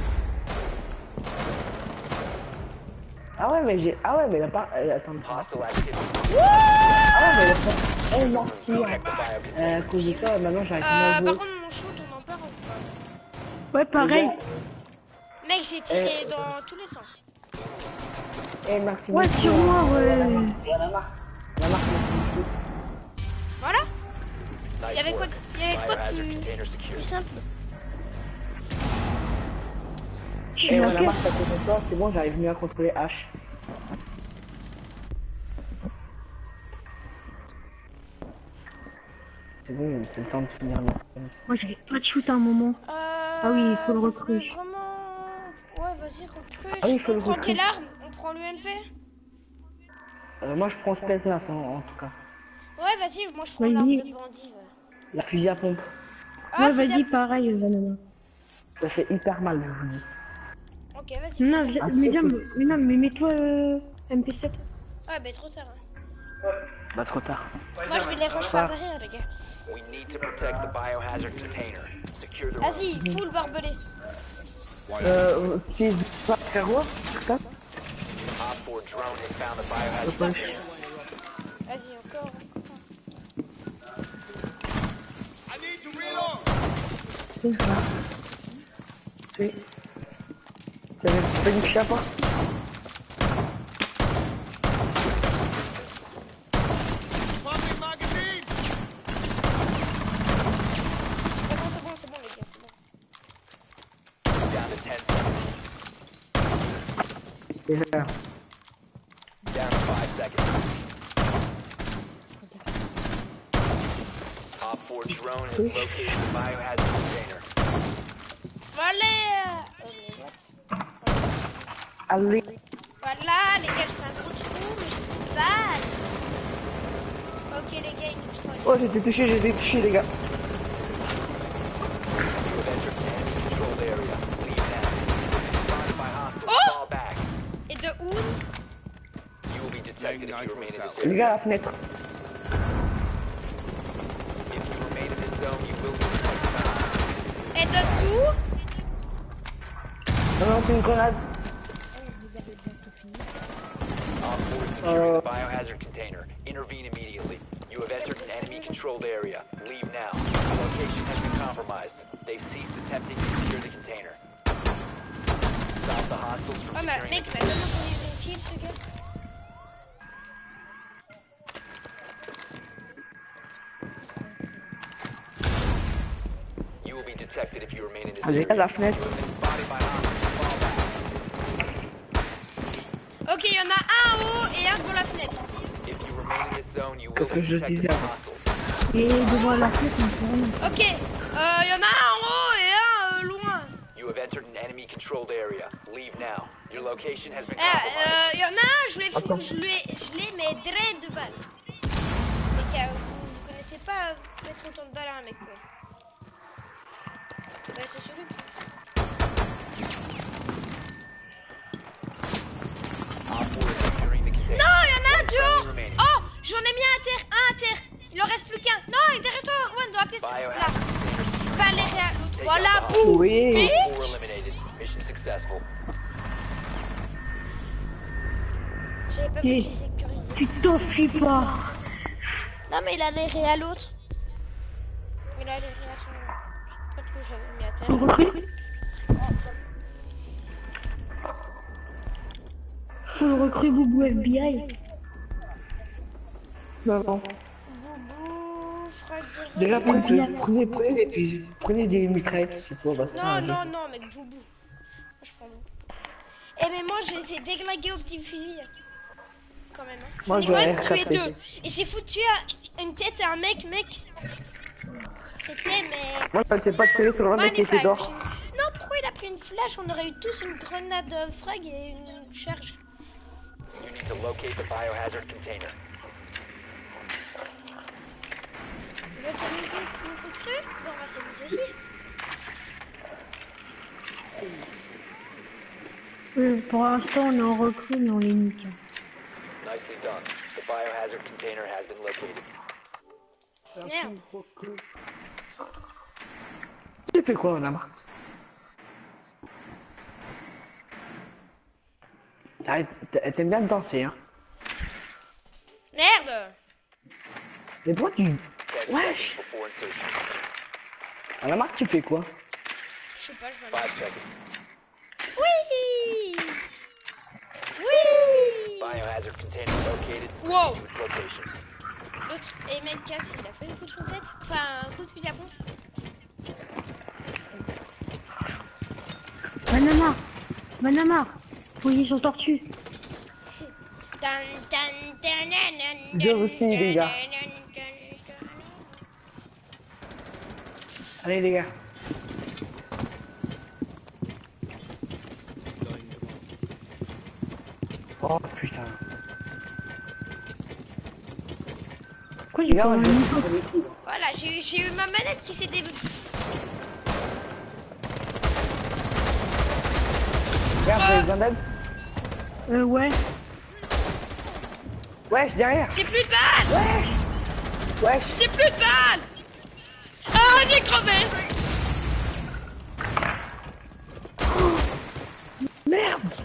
Ah ouais, mais j'ai. Ah ouais, mais il a pas. Attends. Hostile activity. Ah ouais, mais il a pas. Oh, merci. À cause de ça, maintenant j'arrive à Par jouer. contre, mon shoot, on en parle ou pas? Ouais, pareil. Mec, j'ai tiré dans tous les sens. Eh, merci. Ouais, beaucoup. sur moi, ouais. Il y a la marque. La marque, merci beaucoup. Voilà. Nice Il y avait quoi, work. il y avait quoi de Biohazard plus, container secured. plus simple? Eh, ouais, la marque, à cause de toi, c'est bon, j'arrive mieux à contrôler H. C'est bon, c'est le temps de finir notre game. Moi, j'avais pas de shoot à un moment. Ah oui, il faut le recruter. Vraiment... Ouais, vas-y, recrute. Ah oui, il faut on le prend recruter. quelle arme? On prend l'UMP? Moi, je prends Spetsnaz en tout cas. Ouais, vas-y, moi je prends Vas-y. l'arme de bandit. Ouais. La fusil à pompe. Ah, Ouais, vas-y, fusil pareil, Vanilla. Ça fait hyper mal, je vous dis. à- Ok, vas-y. Non, fusil à- mais non, mais mets-toi MP7. Ah, bah trop tard. Hein. Bah, trop tard. Moi je vais les range par derrière, les gars. We need to protect the biohazard container. Secure the room. Vas-y, full barbelé. Si je pas faire quoi ça Op 4 drone has found the biohazard container. Vas-y, encore. C'est ça. Oui. T'avais pas une chape hein? C'est bon, les gars, c'est bon. Down to 10 seconds. Déjà. Down to 5 seconds. Op 4 drone has located the biohazard container. Voilà. Oh, mais what? Allez. Voilà, les gars, je fais un gros trou, mais je fais pas. Ok, les gars, il nous faut. Oh, j'ai été touché, les gars. You have entered an enemy controlled area. Leave now. Spotted by hostiles. Oh! Fall back. Et de où? You will be detected if you remain in this Les area. gars, à la fenêtre. If you remain in this zone, you will be detected by hostiles. Et de tout? Non, non, c'est une grenade. Op 4 is securing the biohazard container. Intervene immediately. You have entered an enemy-controlled area. Leave now. Your location has been compromised. They've ceased attempting to secure the container. Stop the hostiles from Oh, mais securing mec, the mais container. comment on est utile, ce gars? You will be detected if you remain in this Allez, area. à la fenêtre. You have been spotted by hostiles. Fall back. Ok, il y en a un en haut et un devant la fenêtre. If you remain in this zone, you will Qu'est-ce be que je detected disais by avant? hostiles. Et devant la fenêtre, on peut rien. Ok, il y en a un en haut et un loin. You have entered an enemy-controlled area. Leave now. Your location has been Il compromised. y en a un, je l'ai, mais direct de balle. Les gars, vous connaissez pas mettre autant de balles à un mec, quoi. Bah, c'est celui. Op 4 is securing the container. Non, il y en a un One du friendly haut. remaining. Oh, j'en ai mis un à terre. Il en reste plus qu'un. Non, il est derrière toi, Erwan, dans la pièce. Là. Biohazard container secured. Valéria, l'autre. Take Voilà, out the boum. Oui. Bitch. 4 eliminated. Mission successful. J'avais pas Et- pu sécuriser. Tu t'enfuis pas. Non, mais il a l'air à l'autre. Il a l'air à son. Peut-être que j'avais mis à terre. On recrute. Faut le recruter Boubou FBI. Non, non. Boubou, frère de... Déjà, prenez des mitraillettes, s'il faut. Bah, c'est pas Non, un jeu. non, mec, Boubou. Moi, je prends Boubou. Eh, mais moi, je les ai déglingués au petit fusil. Quand même. Hein. Moi, je J'en ai vais même tué R4. deux. Et j'ai foutu une tête à un mec. C'était, mais. Moi, je t'ai pas tiré sur le mec qui était Magnifique. dehors. Non, pourquoi il a pris une flash? On aurait eu tous une grenade frag et une charge. You need to locate the biohazard container. Ils veulent s'amuser, vous recrutez? Bon, on va s'amuser aussi. Pour l'instant, on est en recrue, mais on est nique. Nicely done. The biohazard container has been located. Merde. Tu fais quoi, on a marre? T'aimes bien danser, hein? Merde. Mais pourquoi tu... 10 Wesh! seconds before insertion. On a marre, tu fais quoi? Je sais pas, je vais 5 aller. seconds. Oui. Oui. Biohazard container located. Wow. Proceed with location. L'autre, et mec, casse, il a fait le coup de tête. Enfin, un coup de fusil à pompe. Manama. Manama. Position tortue. Je aussi, les gars. Allez, les gars. Oh putain. Quoi, Les j'ai gars, pas moi, un je vais micro. sur les coups. Voilà, j'ai eu ma manette qui s'est Regarde, vous avez besoin d'aide? Ouais. Wesh, derrière. J'ai plus de balles. Wesh. Wesh. J'ai plus de balles. Ah, j'ai crevé. Merde.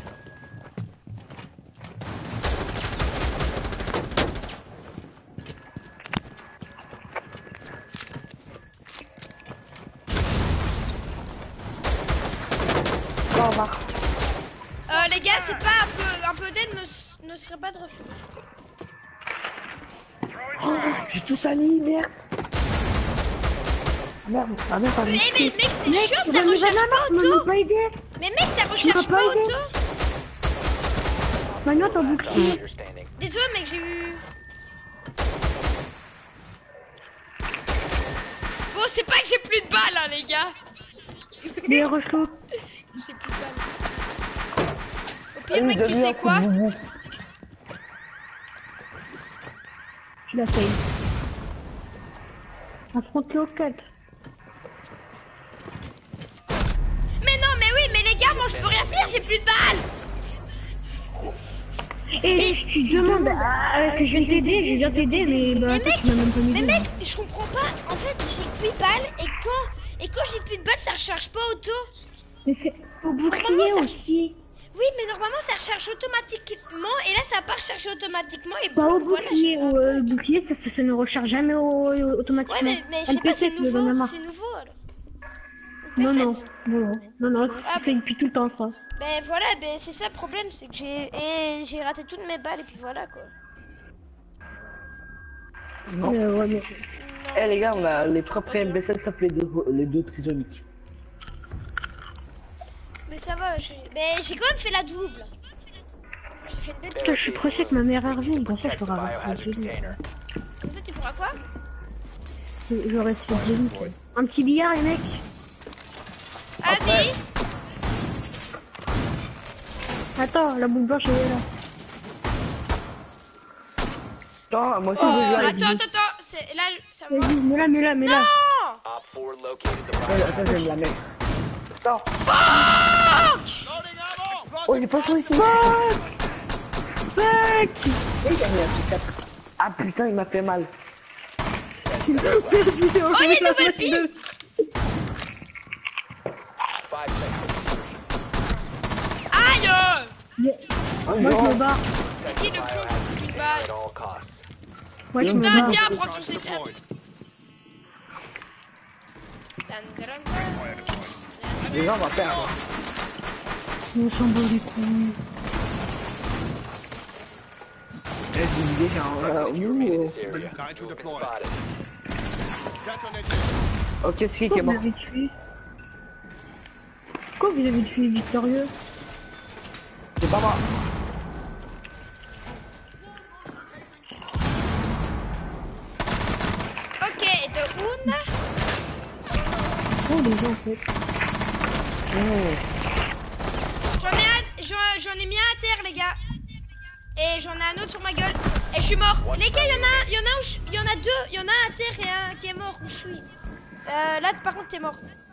Bon, on va. Les gars, c'est pas un peu d'aide ne serait pas de refus. Oh, j'ai tout sali, merde. Ah merde, Mais mec, c'est chiant, ça Mais recherche Manama, pas tu m'as auto. pas aidé. Mais mec, ça m'as recherche pas pas aidé. auto. Manama, t'as bouclier. Operator standing. Désolé mec, j'ai eu... Bon, c'est pas que j'ai plus de balles, hein, les gars. Mais rechaud. J'ai plus de balles. Au pire, mec, tu sais quoi? Tu l'as fait. Affronter au 4. Mais non, mais oui, mais les gars, moi, je peux rien faire, j'ai plus de balles. Et tu demandes que je vienne t'aider, je viens t'aider, mais bah, Mais toi, mec, tu m'as même pas mais aidé. mec, je comprends pas. En fait, j'ai plus de balles et quand j'ai plus de balles, ça recharge pas auto. Mais c'est au bouclier Normalement, ça- aussi. Oui, mais normalement, ça recharge automatiquement et là, ça a pas rechargé automatiquement et Pas au voilà, bouclier, j'ai pas- au bouclier, ça ne recharge jamais automatiquement. Ouais, mais je sais pas, NPC, c'est le nouveau, Manama. c'est nouveau alors. Non, non, Peut-être. non, c'est depuis tout le temps ça. Ben voilà, ben c'est ça le problème, c'est que j'ai raté toutes mes balles et puis voilà quoi. Non. Ouais, mais... Eh les gars, on a les 3 premiers MBC sauf les deux trisomiques. Mais ça va, mais j'ai quand même fait la double. J'ai fait une belle Putain, je suis pressé que ma mère arrive, comme ça je Protect the pourrais avoir ça. biohazard container. Comme ça, tu pourras quoi? J'aurais ce joli. Un petit billard, les mecs. Vas-y. Attends, la boule blanche elle est là. Attends, moi aussi Oh, je veux jouer avec attends, vous. attends, c'est là, ça va. Vas-y, mets-la. Non. Op 4 located the Attends, je vais me la mettre. Attends. Oh, il est pas sur ici. Fuck. Et il a mis un C4. Ah putain, il m'a fait mal. Oh, il y a une nouvelle pile. 5 seconds. Aïe. Oh Moi je non. me barre. C'est qui le con? Une At balle. all costs. Moi je me Putain, barre. tiens, prends ton C4. Les gens, on va perdre. On s'en bat les couilles. Eh, j'ai une idée, j'ai un... You remain in ouh. this area. You have been spotted. Ok, c'est qui est Pourquoi vous mort? l'avez tué? Pourquoi vous avez tué Victorieux? C'est pas moi. Ok, et de une. Oh les gens en fait. J'en ai mis un à terre, les gars. Et j'en ai un autre sur ma gueule. Et je suis mort. Les gars, il y en a deux. Il y en a un à terre et un qui est mort où je suis. Là, par contre, t'es mort.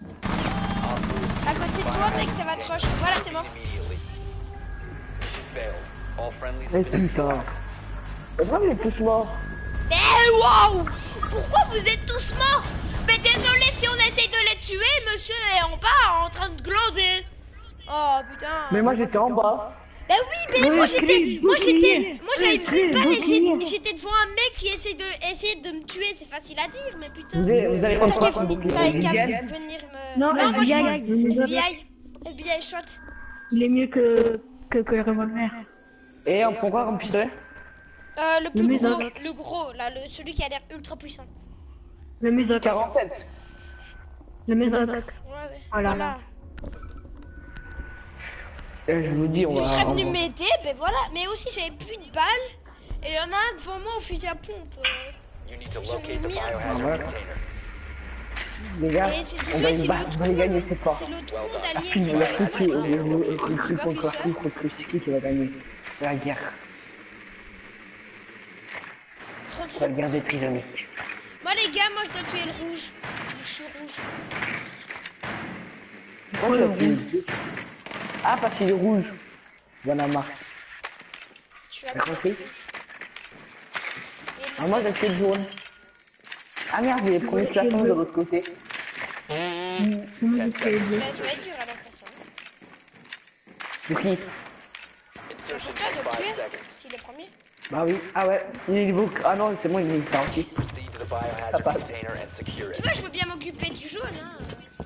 À côté de toi, mec, ça va te rush. Voilà, t'es mort. Immediately. Mission failed. All friendlies Eh have been putain. Pourquoi vous êtes tous morts? Mais wow! pourquoi vous êtes tous morts? Mais désolé si on essaye de les tuer, monsieur est en bas en train de glander. Oh putain. Mais moi j'étais en bas. Bah oui, mais Ouais, moi j'avais plus de balles et bouclier. j'étais devant un mec qui essaie de me tuer, c'est facile à dire, mais putain. Vous allez prendre quoi T'as comme qu'à bouclier? venir me... Non, moi je FBI, le Mésoc, FBI shot. il est mieux que le revolver. Et on prend quoi comme pistolet? Le plus Mésoc. gros, le gros, là, celui qui a l'air ultra puissant. Le Mésoc. 47. Le Mésoc. Ouais. Oh là là. Je vous dis, on Je va... serais on venu va- m'aider, ben voilà. Mais aussi, j'avais plus de balles. Et il y en a un devant moi au fusil à pompe. You need to J'en ai locate the mis un. biohazard ouais. container. Les gars, Et c'est on va désolé, se battre, on va les gagner cette fois. c'est l'autre monde allié Puis qui la m'a foot, le truc contre foot, contre plus, c'est qui va gagner? C'est la guerre. C'est la guerre des trisomiques. Moi les gars, moi je dois tuer le rouge. Je suis rouge. Pourquoi j'ai appuyé? Ah, parce qu'il est rouge. Voilà, marque. Je suis à T'as compris? Et Ah, moi j'ai tué le jaune. Ah merde, il est premier classement de l'autre côté. Comment vous faites ben, ça va être dur alors pour toi. Pour qui? C'est pour toi de le tuer s'il est premier. Bah oui. Ah ouais, il est niveau... Ah non, c'est moi, il est 46. Proceed to the biohazard passe. container and secure Tu it. vois, je veux bien m'occuper du jaune. Hein.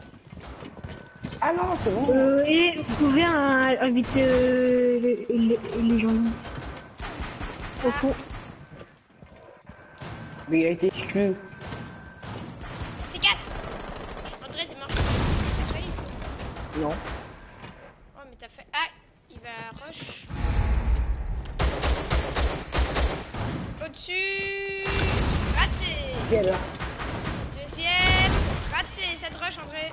Ah non, c'est bon. Et vous pouvez inviter les gens au fond. Mais il a été exclu. C'est 4. André, c'est mort. Oui. Non. Oh, mais t'as fait. Ah, il va rush. Au-dessus. Raté. Quelle heure? Deuxième. Raté. Ça te rush, André.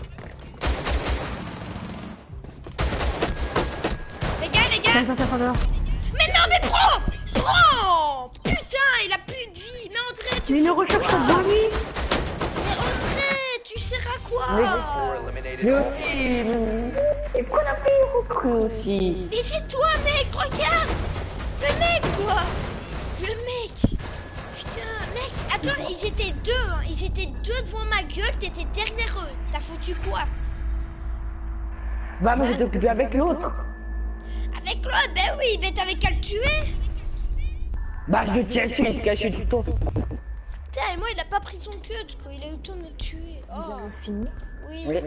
Les gars. Mais non, mais prends. Putain, il a plus de vie. Mais André, tu Mais ne recherche pas devant lui. Mais André, tu sers à quoi? Four eliminated Mais all aussi... Et pourquoi on a pas eu recru aussi? Mais c'est toi, mec, regarde. Le mec, quoi. Le mec. Putain, mec. Attends, ils étaient deux. Hein. Ils étaient deux devant ma gueule. T'étais derrière eux. T'as foutu quoi? Bah mais j'étais occupé avec l'autre. Avec l'autre, ben oui, mais t'avais qu'à le tuer. Bah je le tiens dessus, il se cachait tout le temps. Putain, et moi, il a pas pris son cut, quoi. Il a eu le temps de me tuer. Oh. fini. Oui. Oui.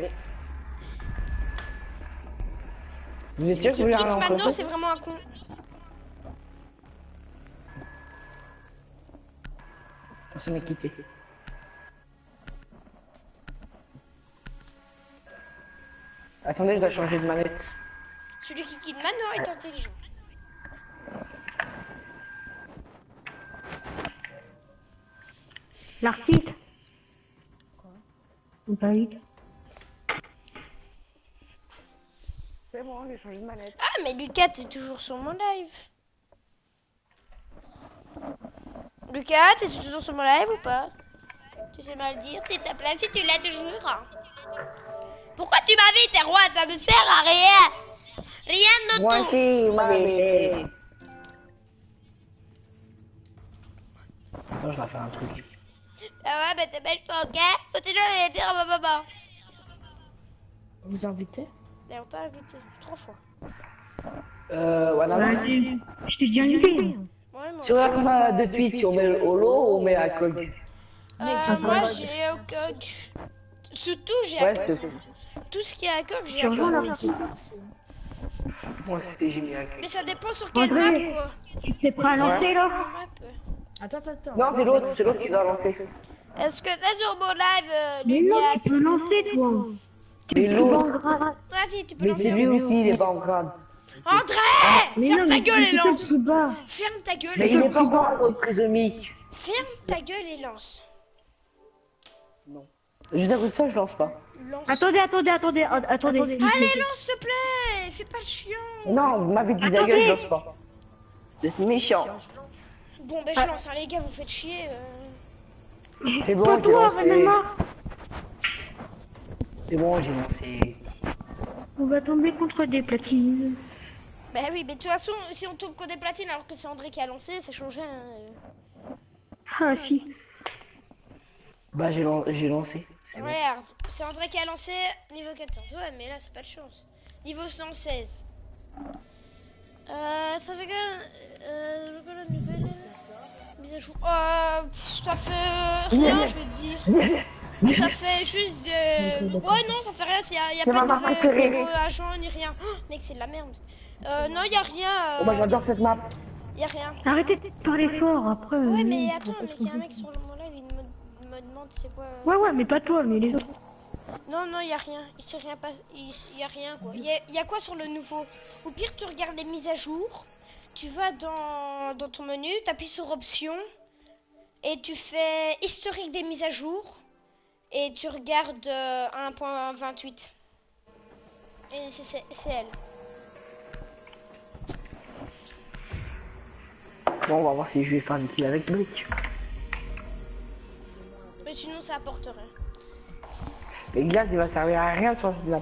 Vous êtes sûr que vous voulez aller en Maintenant, concert? c'est vraiment un con. Ça m'a quitté. Attendez, je dois changer de manette. Celui qui quitte maintenant est intelligent. L'artiste. Ou pas vite. C'est bon, j'ai changé de manette. Ah, mais Lucas, t'es toujours sur mon live. Lucas, t'es toujours sur mon live ou pas? Tu sais mal dire, c'est ta place si tu l'as toujours. Pourquoi tu m'invites, roi? Ça me sert à rien. Rien de Moi tout. aussi, vous m'avez aidé. Attends, je vais faire un truc. Ah ouais, bah t'es belle, ok? Continue à dire à ma maman. Vous invitez? Mais on t'a invité 3 fois. Voilà. Vas-y. Je t'ai déjà invité. Ouais, moi Sur la caméra de Twitch, on met le holo ou on met la cog? moi j'ai au coq. Surtout j'ai Ouais, à c'est... tout ce qui est à coq, j'ai Tu à rejoins coq. l'artiste. Moi, c'était génial. Mais ça dépend sur quelle André. map quoi. Tu t'es prêt à lancer là? Map. Non, c'est l'autre qui doit lancer. Est-ce que t'es sur mon live, Mais non, Lucas? tu peux lancer toi. Mais l'autre, Vas-y, tu peux mais lancer. c'est lui aussi, il est pas en grade. André! Mais Ferme non, ta mais gueule et c'est lance! plus bas. Ferme ta gueule Mais et il est lance! pas en grade trisomique. Ferme ta gueule et lance! Juste à cause de ça, je lance pas. Lance! Attendez. Allez, lance s'il te plaît! Fais pas le chiant! Non, vous m'avez dit la gueule, je lance pas. Vous êtes méchant. Bon, ben je lance, hein, les gars, vous faites chier. C'est Pas bon, j'ai toi, lancé. Vanessa. C'est bon, j'ai lancé. On va tomber contre des platines. Bah oui, mais de toute façon, si on tombe contre des platines alors que c'est André qui a lancé, ça change rien. Ah si. Bah j'ai lancé. C'est bon. Regarde, c'est André qui a lancé niveau 14. Ouais, mais là, c'est pas de chance. Niveau 116. Ça fait que... la nouvelle mise à jour. Ça fait rien, je veux dire. Ça fait juste Ouais, non, ça fait rien. Y a C'est pas ma map de préférée. nouveau agent ni rien. Oh, mec, c'est de la merde. Non, y a rien. Oh bah j'adore cette map. Y a rien. Arrêtez de parler fort après. Ouais, mais oui, attends, parce mec, qu'on y a un fait- mec sur le live, il me demande c'est quoi. Ouais, mais pas toi, mais les autres. Non, non, y a rien. Il s'est rien passé. Y a rien, quoi. Y a quoi sur le nouveau? Au pire, tu regardes les mises à jour. Tu vas dans ton menu, t'appuies sur options. Et tu fais historique des mises à jour. Et tu regardes 1.28. Et c'est elle. Bon, on va voir si je vais faire des kills avec Brick. Mais sinon, ça apporte rien. Et Glace, il va servir à rien sur cette map.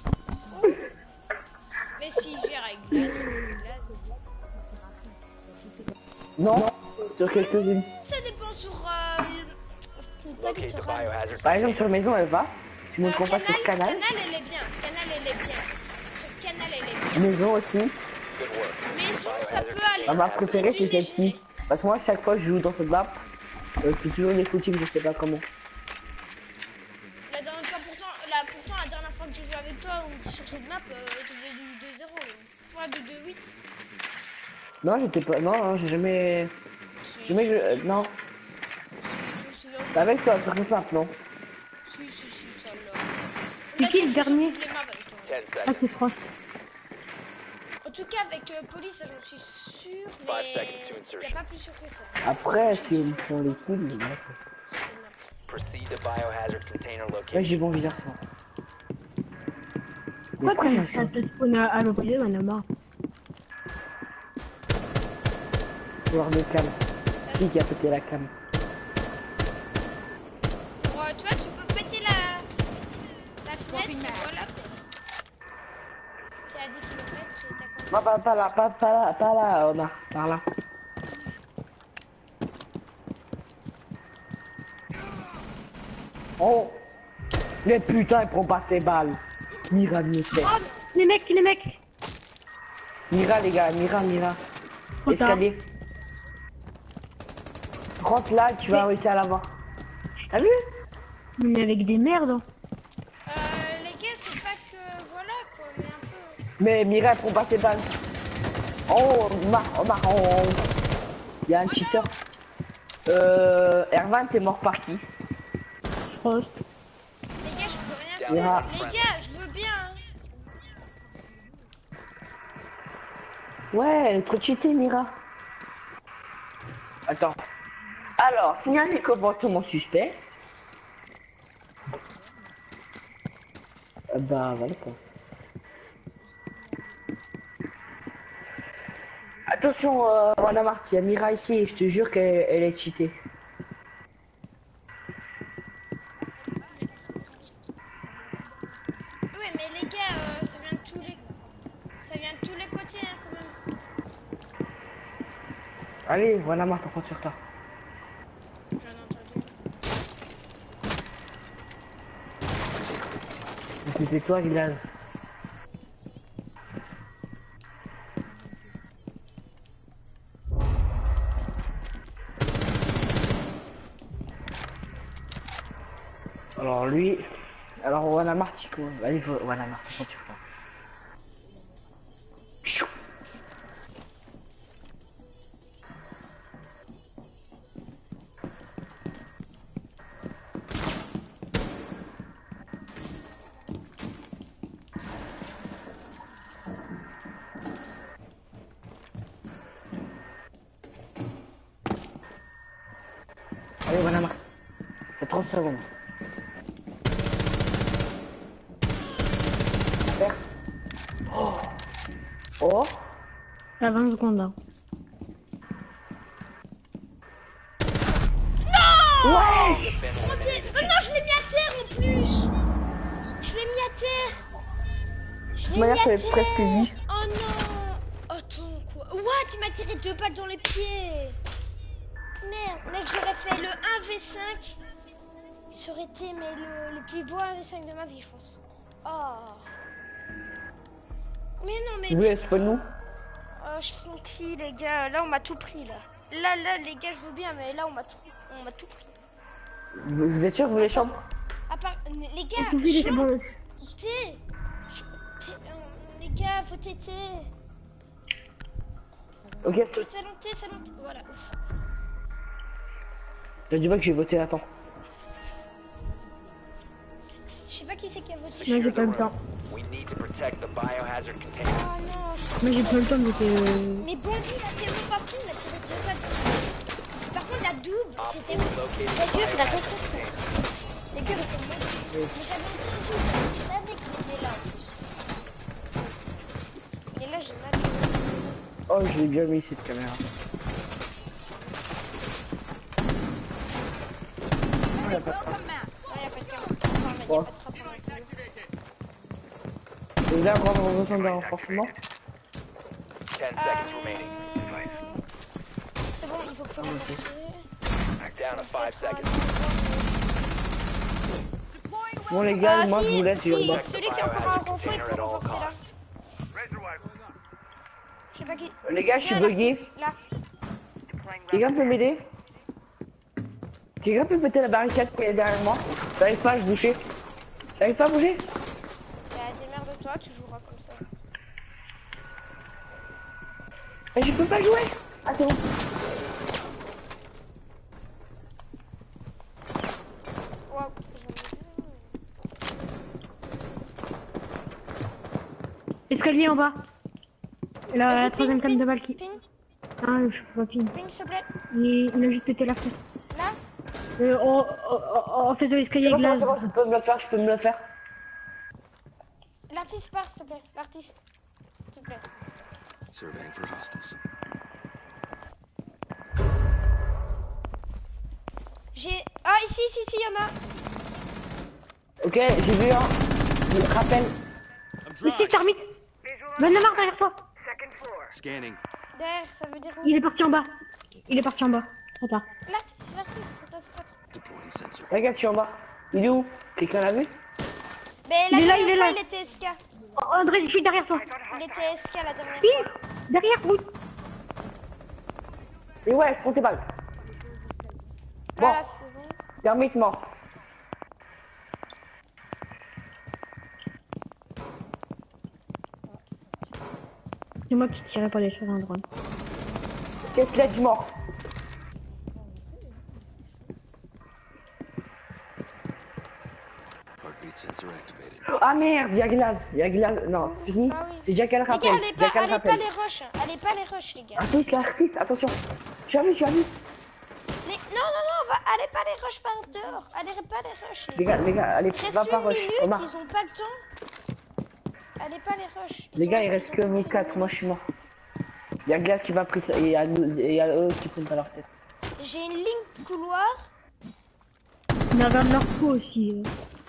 Mais si, j'ai avec Glace. Non, sur quelques-unes. Ça dépend sur... Locate the biohazard Par exemple, sur Maison, elle va. Si mon Canal, compas sur Canal. Canal, elle est bien. Canal, elle est bien. Sur Canal, elle est bien. Maison aussi. Good work. Maison, ça peut aller. Ma map préférée, c'est plus celle-ci. léger. Parce que moi, chaque fois que je joue dans cette map, je fais toujours des footings, je sais pas comment. La dernière fois, pourtant, la dernière fois que j'ai joué avec toi, on était sur cette map, t'avais du 2-0. Ouais, du 2-8. Non, j'étais pas. Non, j'ai jamais. Jamais je. Non, Je me souviens. c'est avec toi sur cette map, non. Si, celle-là. C'est qui le dernier? Toutes les maps avec toi. 10 Ah, seconds. c'est Frost. En tout cas, avec Police, ça, j'en suis sûr, 5 mais seconds to y a insertion. pas plus sûr que ça. Après, si on me prend les kills, Proceed to biohazard container ouais, location. j'ai bon visage ça. Mais Pourquoi pourquoi j'ai ça un te spawn à l'opposé, on en a marre. joueur de cam? C'est qui a pété la cam? Ouais, tu vois, tu peux péter la fenêtre, voilà. C'est à 10 km et t'as quoi? Non, pas là, pas là, on a, par là. Oh! Mais putain, il prend pas ses balles. Mira, le fait. Oh, les mecs. Mira, les gars, Mira. Trop tard. Escalier. Rentre là, tu vas réussir à l'avoir. T'as vu? Mais avec des merdes. Hein. Les gars, c'est pas que voilà quoi, mais un peu. Mais Mira, elle prend pas ses balles. Oh, Omar, il y a un cheater. Ervan, t'es mort par qui? Frost. Les gars, je peux rien Down Yeah. faire. to Les friendly. gars, je veux bien. Hein. Ouais, elle est trop cheatée, Mira. Attends. Alors, signale les comportements suspects. Bah, voilà quoi. Attention, Madame Marty, il y a Mira ici et je te jure qu'elle est cheatée. Ouais, mais les gars, ça vient de tous les côtés, hein, quand même. Allez, voilà Marthe, on compte sur toi. J'en ai entendu. C'était toi, Gilaz. Alors lui, alors Wana Marty quoi. Allez, Wana Marty, compte sur toi. Chou. Allez, Wana Marty. C'est 30 secondes. Faire. Oh. Oh. À 20 secondes. Hein. Ouais. Been eliminated. Oh non, je l'ai mis à terre en plus. Je l'ai mis à terre. Je l'ai Maya, mis à t'avais terre. presque dit. Oh non. Attends, quoi. What? Il m'a tiré 2 balles dans les pieds. Merde, mec, j'aurais fait le 1v5 Ça aurait été mais le plus beau AV5 de ma vie, je pense. Oh. Mais non, mais... Oui, spawn-nous. Oh, je prends qui, les gars? Là, on m'a tout pris, là. Là, les gars, je veux bien, mais là, on m'a tout pris. Vous êtes sûr que vous voulez chambre? À part... Les gars, Vous pouvez laisser bon. les gars, faut téter. Ok, Salon T, voilà. je dis pas que j'ai voté, attends. Je sais pas qui c'est qui a voté. Moi j'ai pas le temps. We need to protect the biohazard container. Oh non. Moi j'ai pas le temps de Mais bon, lui, il a tellement pas pris, il a tiré deux balles. Par contre, la double, Op c'était... 4 located La the gueule, il a biohazard compris. container. Les gueules, ils sont morts. Mais j'avais entendu, je savais qu'il était là, en plus. Et là, j'ai mal. Oh, je l'ai bien mis cette caméra. Oh, y'a pas de trappe. Non, y'a pas de caméra. Enfin, mais y'a pas de trappe. Les arbres ont besoin d'un renforcement. 10 seconds remaining. C'est bon, il faut plus renforcer. Down to 5 seconds. Bon les gars, Ah, moi si, je vous laisse, si, je vais celui qui a encore un renfort, il faut renforcer là. Je sais pas qui. Les gars, je suis Viens, là. bugué. Là. Quelqu'un peut m'aider? Quelqu'un peut péter la barricade qui est derrière moi? J'arrive pas à se bouger. J'arrive pas à bouger? Bah, démerde-toi, tu joueras comme ça. Mais je peux pas jouer. Ah c'est bon. Waouh. escalier en bas. La troisième cam de balle qui. Ping, Ah, je peux pas ping. ping, s'il te plaît. Il a juste pété la fenêtre. Là. En face de l'escalier C'est bon, glace. c'est bon, je peux me le faire, je peux me le faire. L'artiste part, s'il te plaît. L'artiste. S'il te plaît. Surveying for hostiles. J'ai. Ah, ici, il y en a. Ok, j'ai vu un. Je rappelle. Ici, termite. Ben la marre derrière toi. Second floor. Scanning. Derrière, ça veut dire où? Il est parti en bas. Il est parti en bas. Trop tard. L'artiste, c'est pas trop. Deploying sensor. Regarde, je suis en bas. Il est où? Quelqu'un l'a vu? Mais Il est là, dernière il est fois, là. il était SK. Oh, André, je suis derrière toi. Il était SK la dernière Oui, fois. derrière vous. Et ouais, comptez balles. Bon, Voilà, c'est bon. termite mort. C'est moi qui tirais pas les choses en drone. Qu'est-ce qu'il a dit mort? Heartbeat sensor activated. Ah merde, il y a glace. Il y a glace. Non, c'est qui? Ah oui. C'est Jackal Les gars, rappel. Jackal allez rappel. pas les rush. Allez pas les rush, les gars. L'artiste, attention. Tu as vu, tu as vu? Non, allez pas les rush par dehors. Allez pas les rush. Les gars, allez, Il reste va pas une rush. minute, Omar. ils ont pas le temps. Allez pas les rush. Les gars, il reste que vous 4, moi je suis mort. Il y a Glace qui va pris ça, et il y a eux qui prennent pas leur tête. J'ai une ligne couloir. Il y a leur coup aussi.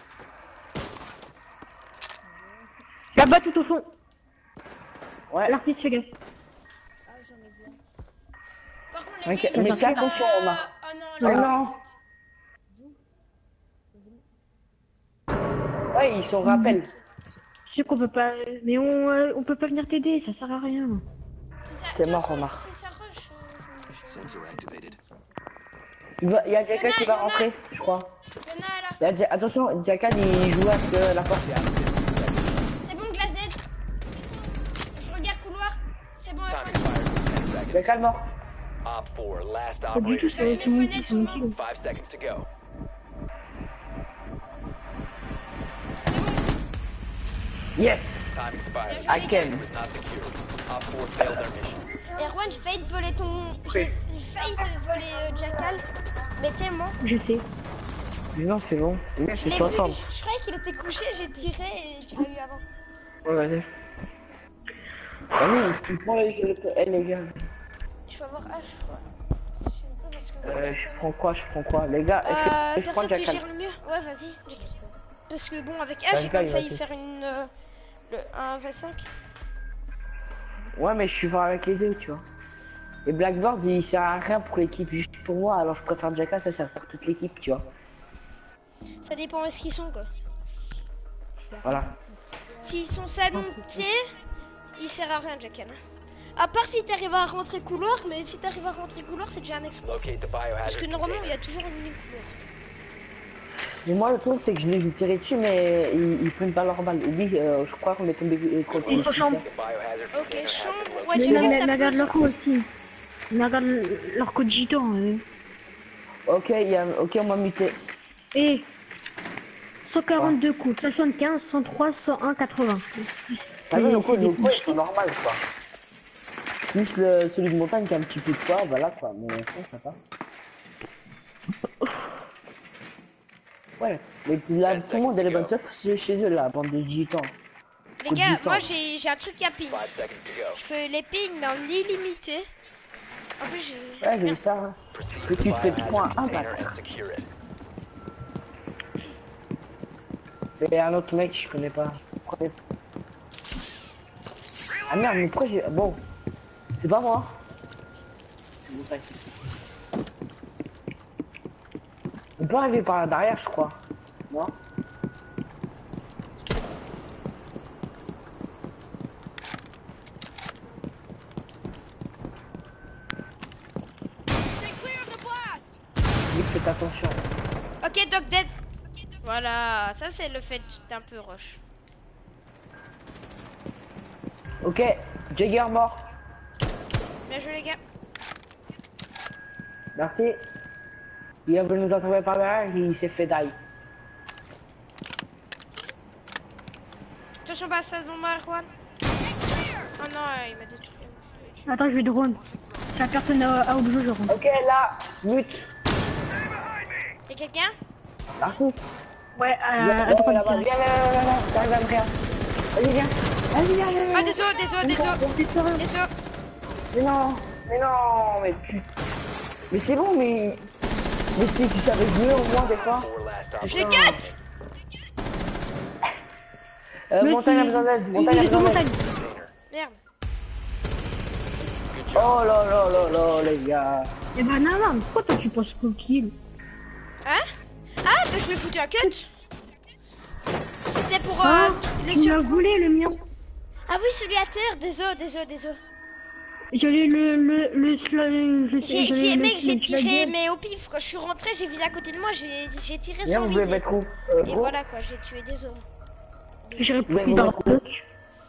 Là-bas tout au fond. Ouais, L'artiste fait gaffe. Par contre, mais, gars, mais fais attention Omar. Oh non, Oh là. non. Ouais, ils sont rappel. Je sais qu'on peut pas, mais on peut pas venir t'aider, ça sert à rien. T'es mort, Omar. Si ça rush. Sensor activated. Il y a quelqu'un qui va rentrer, je crois. Il y en a là. Attention, Jackal il joue à ce que la porte. C'est bon, Glazette. Je regarde couloir. C'est bon, Time expires in 10 seconds. Jackal mort. Op 4, last Pas du tout, operator c'est standing. mon kill. 5 seconds to go. Yes, Time expired. I can. Was not secured. Op 4 failed their mission. Erwan, j'ai failli te voler ton. J'ai failli te voler Jackal. Mais tellement. Je sais. Mais non, c'est bon. Les gars, c'est Je 60. croyais qu'il était couché, j'ai tiré et tu l'as eu avant. Ouais, vas-y. Vas-y, explique-moi les gars. Je vais avoir H, je crois. Je sais pas parce que. Je prends quoi? Les gars, est-ce que je prends perso qui Jackal? gère le mieux. Ouais, vas-y. Parce que bon, avec H, j'ai Jackal, quand même il va failli tout. faire un V5. Ouais, mais je suis fort avec les deux, tu vois. Et Blackboard, il sert à rien pour l'équipe, juste pour moi, alors je préfère Jackal, ça sert pour toute l'équipe, tu vois. Ça dépend où est-ce qu'ils sont quoi. Voilà. S'ils sont salutés, il sert à rien Jackal. À part si t'arrives à rentrer couloir, mais si t'arrives à rentrer couloir, c'est déjà un exploit. Locate the Parce biohazard que normalement, il y container. a toujours une ligne couloir. Mais moi, le truc, c'est que je les ai tirés dessus, mais ils prennent pas leur balle. Oui, je crois qu'on est tombé contre Ils sont chambre. The biohazard Ok, container has chambre, been located. ouais, Mais j'ai vu mais ça. regarde leur coup aussi. Mais regarde leur code gitan. Ok, ok, on m'a muté. Et 142 coups, 75, 103, 101, 80. Ça veut le coup, C'est des coups ils sont normales, quoi. Juste celui de montagne qui a un petit peu de poids, voilà, quoi. Mais bon, ça passe. Ouais, mais là, tout le monde a les bonnes sauf chez eux, la bande de gitans. Les Coup de gars, gitan. moi j'ai un truc à ping. 5 seconds to go. Je fais les pings, mais en illimité. En plus, j'ai. Ouais, j'ai vu ça. Hein. Proceed Que to the tu te fais biohazard point un container balle. and secure it. C'est un autre mec, je connais pas. Ah merde, mais pourquoi j'ai... Bon. C'est pas moi. C'est montagne. On peut arriver par là derrière, je crois. Moi. Oui, faites attention. Ok, Doc Dead. Voilà, ça c'est le fait d'un peu rush. Ok, Jagger mort. Bien joué, les gars. Merci. Il a voulu nous retrouver par derrière, il s'est fait die. Attention, passe devant moi, Erwan. Oh non, il m'a détruit. Attends, je vais drone. Si la personne a objet, je rentre. Ok, là, mute. Y'a quelqu'un? Artiste. Ouais, Viens, à droite, là-bas, direct. viens, t'arrives à me faire. Vas-y, viens. Vas-y, viens. Ah, désolé. Mais non, mais putain. Mais c'est bon, mais tu sais, tu savais jouer au moins des fois. 4 last Je les operators. gâte. Mais Montagne a si- besoin d'aide, Il montagne a est sur besoin d'aide. montagne. Merde. Oh là là là là, les gars. Eh ben, non, pourquoi toi tu penses qu'au kill? Hein? Ah, bah je lui ai foutu un cut. C'était pour Ah, le tu m'as sur. volé le mien. Ah oui, celui à terre. Désolé. J'allais le slide. J'ai tiré, mais au pif. Quand je suis rentré, j'ai vu à côté de moi, j'ai tiré Viens, sans vous voulez viser. mettre où Et gros voilà quoi, j'ai tué des hommes. J'irai Ouais, plus ouais, dans ouais. le bloc.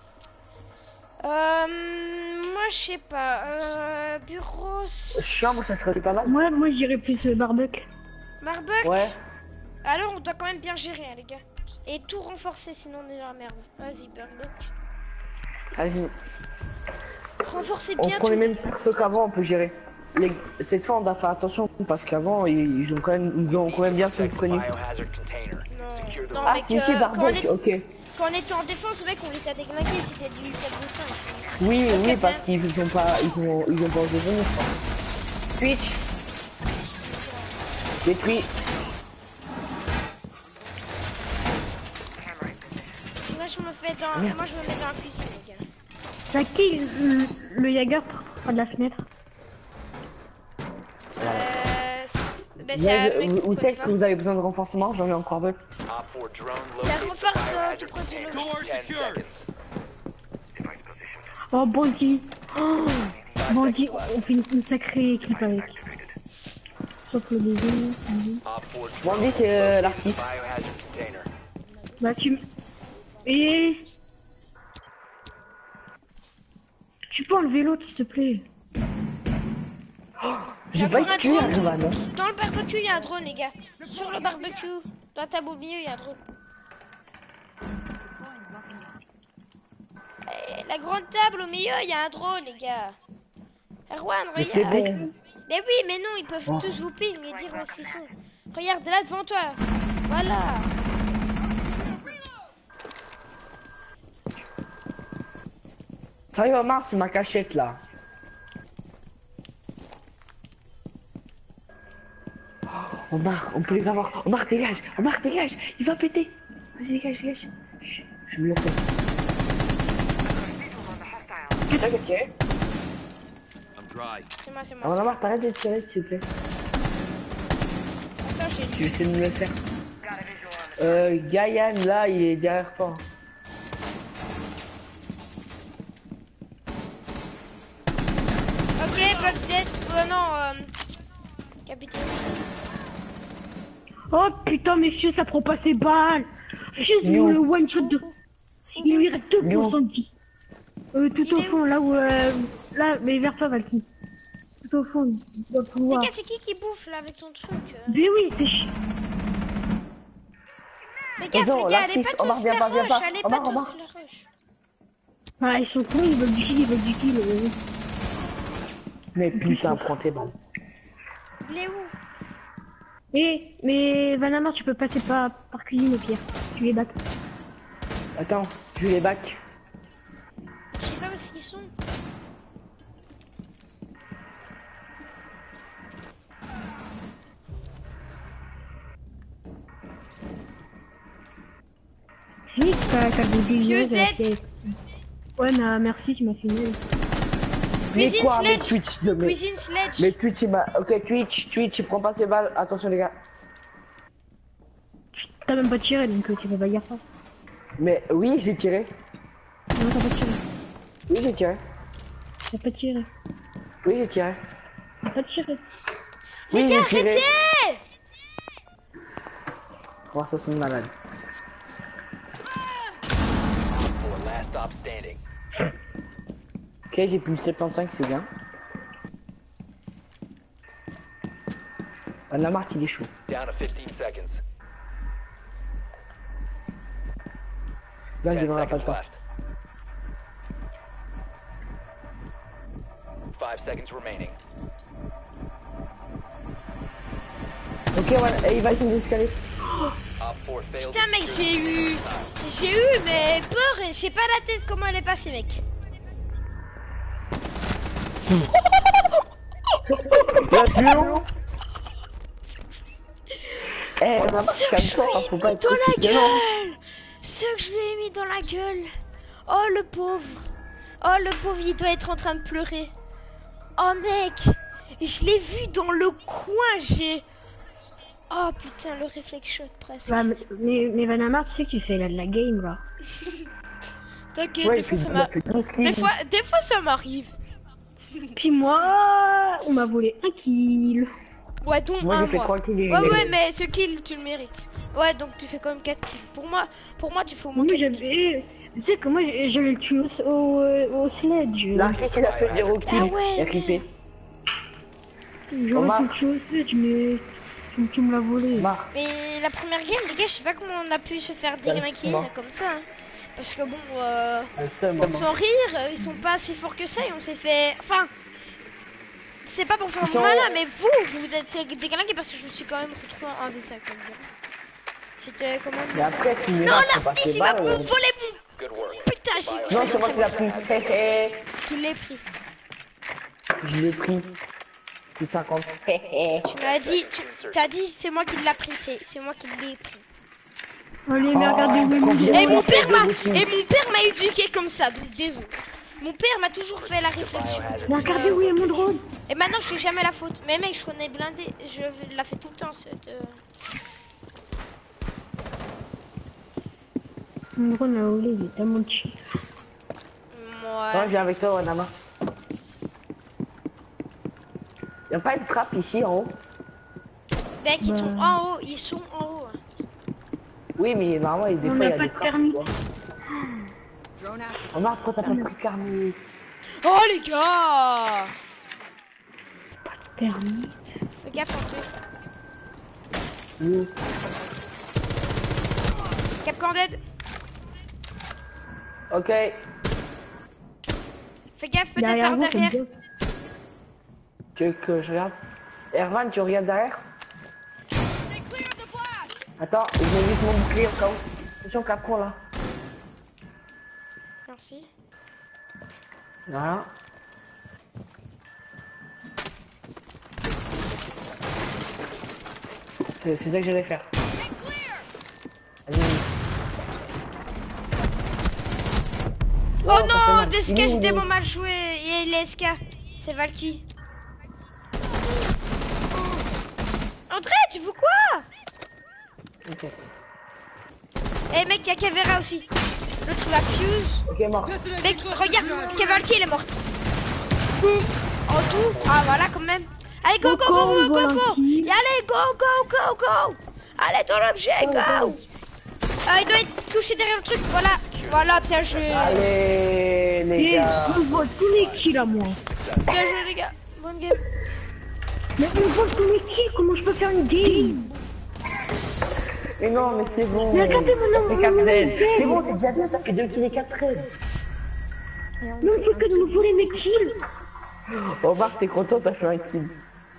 Moi je sais pas. Bureau. Chambre, ça serait pas mal. Moi j'irai plus barbecue. Marbuck. Ouais. Alors on doit quand même bien gérer, hein, les gars. Et tout renforcer, sinon on est dans la merde. Vas-y, Marbuck. Vas-y. Renforcez On bien prend tout. les mêmes persos qu'avant, on peut gérer. Cette fois, on doit faire attention parce qu'avant, ils ont quand même bien tout Protect the connu. biohazard container. Non, Secure the non, Ah, mec, si, quand, Barbuck, ok. quand on était en défense, mec, on les a déglingués, c'était du 4v5. Oui, Ok, oui, parce bien. qu'ils ont pas, ils ont pas osé venir, quoi. Twitch. Détruit. Moi je me mets dans la cuisine, les gars. T'as qui le Jagger près de la fenêtre? Bah, c'est un mec Où qu'on c'est connaît que vous avez besoin de renforcement? J'en ai encore peu. Op 4 drone Ça locate the renforce biohazard tout proche de container. nous. 10 seconds. Oh, bandit. Oh, bandit, on fait une sacrée équipe avec. Sauf le bébé. Op 4 Bon, drone dis, c'est locate the l'artiste. biohazard container. Bah tu... Et... Tu peux enlever l'autre s'il te plaît. J'ai pas été tué, drone. Arriva, non? Dans le barbecue, il y a un drone, les gars. Sur le barbecue, dans la table au milieu, il y a un drone. La grande table au milieu, il y a un drone, les gars. Erwan, Mais c'est regarde. bon. Mais oui, mais non, ils peuvent tous vous ping et dire où est-ce qu'ils sont. Regarde, là devant toi. Voilà. Sérieux, Omar, c'est ma cachette, là. Oh, Omar, on peut les avoir. Omar, dégage. Omar, dégage. Il va péter. Vas-y, dégage. Chut, je me le fais. T'inquiète, tirer. C'est moi, c'est Ah, moi. Omar, t'arrêtes de tirer, s'il te plaît. Attends, j'ai Tu essaies de me le faire. Gaïan, là, il est derrière toi. Ok, Buck dead. Non, capitaine. Oh putain, messieurs, ça prend pas ses balles. Juste le one shot de. Il lui reste 2% de vie. Tout au fond, là où. Là, mais vers toi, Valky. Tout au fond, il doit pouvoir. Les gars, c'est qui bouffe là avec ton truc Mais oui, c'est chiant. Les gars, allez pas tous la rush, allez pas tous la rush. Ah, ils sont cons, ils veulent du kill. Mais putain, prends tes balles. Il est où? Mais Vanamar, tu peux passer par cuisine au pire. Tu les bacs. Attends, je les back. Je sais pas où ils sont. Si, t'as boudé Fuse dead. Ouais, mais merci, tu m'as fait une. Mais Cuisine quoi, mais sledge. Twitch de mais... Cuisine sledge. Mais Twitch, il m'a... Ok, Twitch, il prend pas ses balles. Attention, les gars. T'as même pas tiré, donc tu peux pas dire ça. Mais oui, j'ai tiré. Non, t'as pas tiré. Oui, j'ai tiré. T'as pas tiré. Oui, j'ai tiré. T'as pas tiré. Oui, Les gars, j'ai tiré. arrêtez! Oh, ça sont malades. For last stop standing. Ok, j'ai plus 75, c'est bien. La Marthe, il est chaud. Down to 15 seconds. Là, 10 j'ai vraiment pas le seconds temps. left. 5 seconds remaining. Ok, voilà, et il va essayer d'escalader. Op 4 failed. Putain, mec, j'ai eu mais peur et je sais pas la tête comment elle est passée, mec. La violence. Eh, on a pas Ce que je lui ai faut mis pas être dans la aussi violent. gueule. Ce que je lui ai mis dans la gueule. Oh, le pauvre. Oh, le pauvre, il doit être en train de pleurer. Oh, mec. Je l'ai vu dans le coin, j'ai... Oh, putain, le réflexe shot, presque. Bah, mais Vanamar, tu sais que tu fais là de la game, là. T'inquiète, Ouais, des fois, ça m'arrive. Des fois, ça m'arrive. Puis moi, on m'a volé un kill. Ouais, donc Moi, un, j'ai fait moi. 3 kills. Ouais, mais ce kill, tu le mérites. Ouais, donc tu fais quand même 4 kills. Pour moi, tu fais au moins Moi, 4 kills. j'avais... Tu sais que moi, j'allais le tuer au sledge. L'artiste, il a fait 0 kills. Ah ouais, Il a clippé. J'aurais Omar. pu le tuer au sledge, mais... Tu me l'as volé. Marc, Mais la première game, les gars, je sais pas comment on a pu se faire des Merci, kills Marc. comme ça. Hein. Parce que bon, elle seule, maman. sans rire, ils sont pas assez forts que ça et on s'est fait... Enfin, c'est pas pour faire Ils sont- malin, mais vous êtes fait dégalinguer parce que je me suis quand même retrouvé en 1v5 comme dire. C'était quand même... Mais après, tu Non, m'iras, faut l'artiste, passer il va balle. me voler mon... Good work. Putain, j'ai Non, c'est moi qui l'ai pris. Hé hé. Je l'ai pris. Je l'ai pris. Plus 50. Hé hé. Tu m'as dit, t'as dit c'est moi qui l'a pris, c'est moi qui l'ai pris. Allez, mais regardez où est combien- mon... Et mon père m'a dessus. éduqué comme ça, donc désolé. Mon père m'a toujours fait la réflexion. Mais regardez où est mon drone. Et maintenant je fais jamais la faute. Mais mec, je connais blindé, je la fais tout le temps cette. Mon drone a volé, il est tellement cheap. Non, Moi. je viens avec toi, Wanama. Y'a pas une trappe ici en haut? Mec, ils sont en haut, ils sont en haut. Oui, mais normalement, des On fois, n'a il y a pas des de trappes. permis. Remarque, pourquoi t'as pas pris Carmite? Oh les gars! Permis. Fais gaffe en plus. Oui. Capcan dead. Ok. Fais gaffe peut-être Derrière par vous, derrière. comme ça. Tu veux que je regarde? Ervan, tu regardes derrière? Attends, je vais vite mon bouclier au cas où. Attention, Capcom là. Merci. Voilà. C'est ça que j'allais faire. Vas-y. Oh ça fait non, mal. DSK, Il est où, j'ai tellement lui mal joué. Il est SK. C'est Valky. André, tu veux quoi? Ok. Eh mec, y'a Kavera aussi. L'autre il va fuse. Ok, mort. Mec, regarde, Kavalki elle est morte. Boum. En tout. Ah voilà quand même. Allez, go, go, go, go, go, go. Et allez, go, go, go, go. Allez, dans l'objet, go. Il doit être touché derrière le truc, voilà. Voilà, bien joué. Allez, les Et gars. je vois tous les kills à moi. Bien joué les gars. Bonne game. Mais on voit tous les kills, comment je peux faire une game? Mais non, mais c'est bon. Mais regardez mon nom, T'as fait 4 raids. C'est bon, c'est déjà bien, t'as fait 2 kills et 4 raids. Non, il faut que de me voler mes kills. Oh, Marc, t'es content, t'as fait un kill.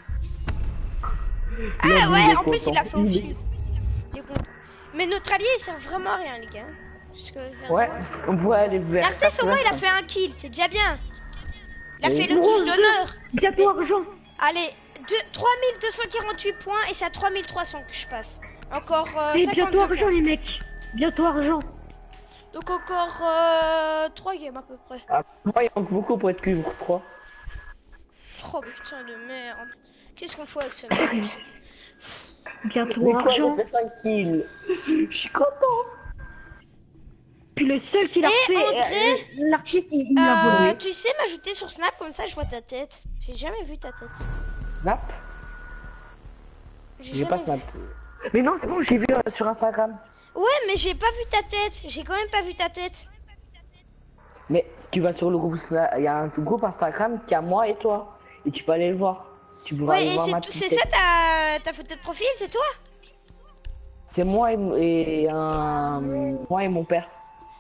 Ah Lui, ouais, il est en plus il a content. fait au fuse. Il est content. Mais notre allié il sert vraiment à rien les gars. Parce que, Ouais, on voit les verts. L'artiste au moins il a fait un kill, c'est déjà bien. Il a Oui. fait le kill d'honneur. Bientôt argent. Allez, 3248 points et c'est à 3300 que je passe. Encore Et 52 bientôt argent points. les mecs. Bientôt argent. Donc encore 3 games à peu près. Ah, moi, il manque beaucoup pour être cuivre 3. Oh putain de merde. Qu'est-ce qu'on fait avec ce mec? Bientôt Mais quoi, argent. j'ai fait 5 kills. Je suis content. Puis le seul qui l'a Et fait, André l'artiste il l'a volé. Tu sais m'ajouter sur Snap comme ça je vois ta tête. J'ai jamais vu ta tête. Snap? J'ai jamais pas vu. snap. Mais non, c'est bon, j'ai vu sur Instagram. Ouais mais j'ai pas vu ta tête. J'ai quand même pas vu ta tête. Mais tu vas sur le groupe Snap, il y a un groupe Instagram qui a moi et toi. Et tu peux aller le voir. Tu pourras Ouais aller et voir ma c'est petite ça tête. ta photo de profil, c'est toi? C'est moi moi et mon père.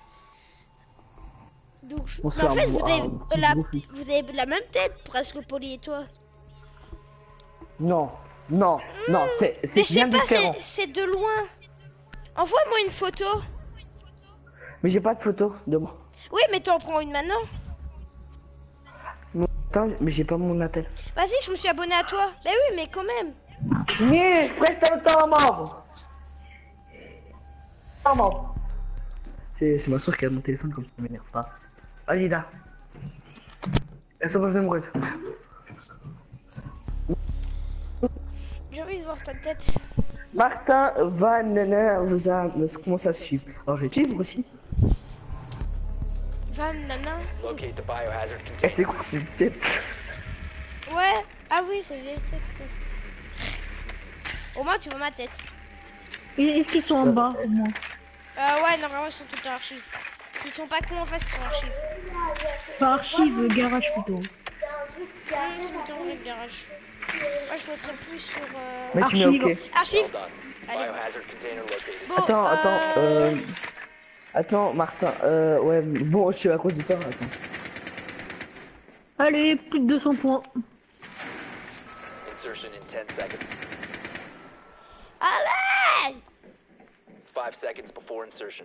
Donc, On mais se fait en fait, un petit groupe. vous avez la même tête, presque Poli et toi. Non, non, non, c'est Mais je sais bien pas, différent. c'est de loin. Envoie-moi une photo. Mais j'ai pas de photo de moi. Oui, mais t'en prends une maintenant. Attends, mais j'ai pas mon attel. Vas-y, je me suis abonné à toi. Bah oui, mais quand même. Mais je preste le temps à mort. À mort. C'est ma soeur qui a mon téléphone comme ça m'énerve pas. Vas-y là. Elle s'en passe amoureuse. J'ai envie de voir ta tête. Martin Van Nana vous a commencé à suivre. Alors je vais te suivre aussi. Van Nana. Locate the biohazard Eh, container. c'est quoi cette tête? Ouais. Ah oui, c'est vieille tête. Quoi. Au moins, tu vois ma tête. Et est-ce qu'ils sont en bas au moins? Ouais, normalement, ils sont tous en archive. Ils sont pas cons en fait, ils sont en archive. Pas archive, garage plutôt. C'est plutôt vrai, le garage. Moi, je mettrais plus sur. Mais tu mets Archive. ok. Archive. Well done. Allez. Biohazard container located. Bon, Attends, Martin, ouais, bon, je suis à cause du temps, attends. Allez, plus de 200 points. Insertion in 10 seconds. Allez. 5 seconds before insertion.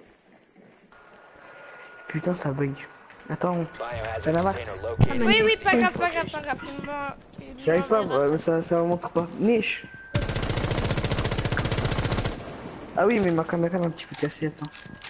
Putain, ça bug. Attends, Biohazard T'en as marre? container located. Oui, oui, pas grave, pas grave, pas grave. j'y arrive pas, mais ça montre pas. Niche. Ah oui, mais ma caméra est un petit peu cassée, attends.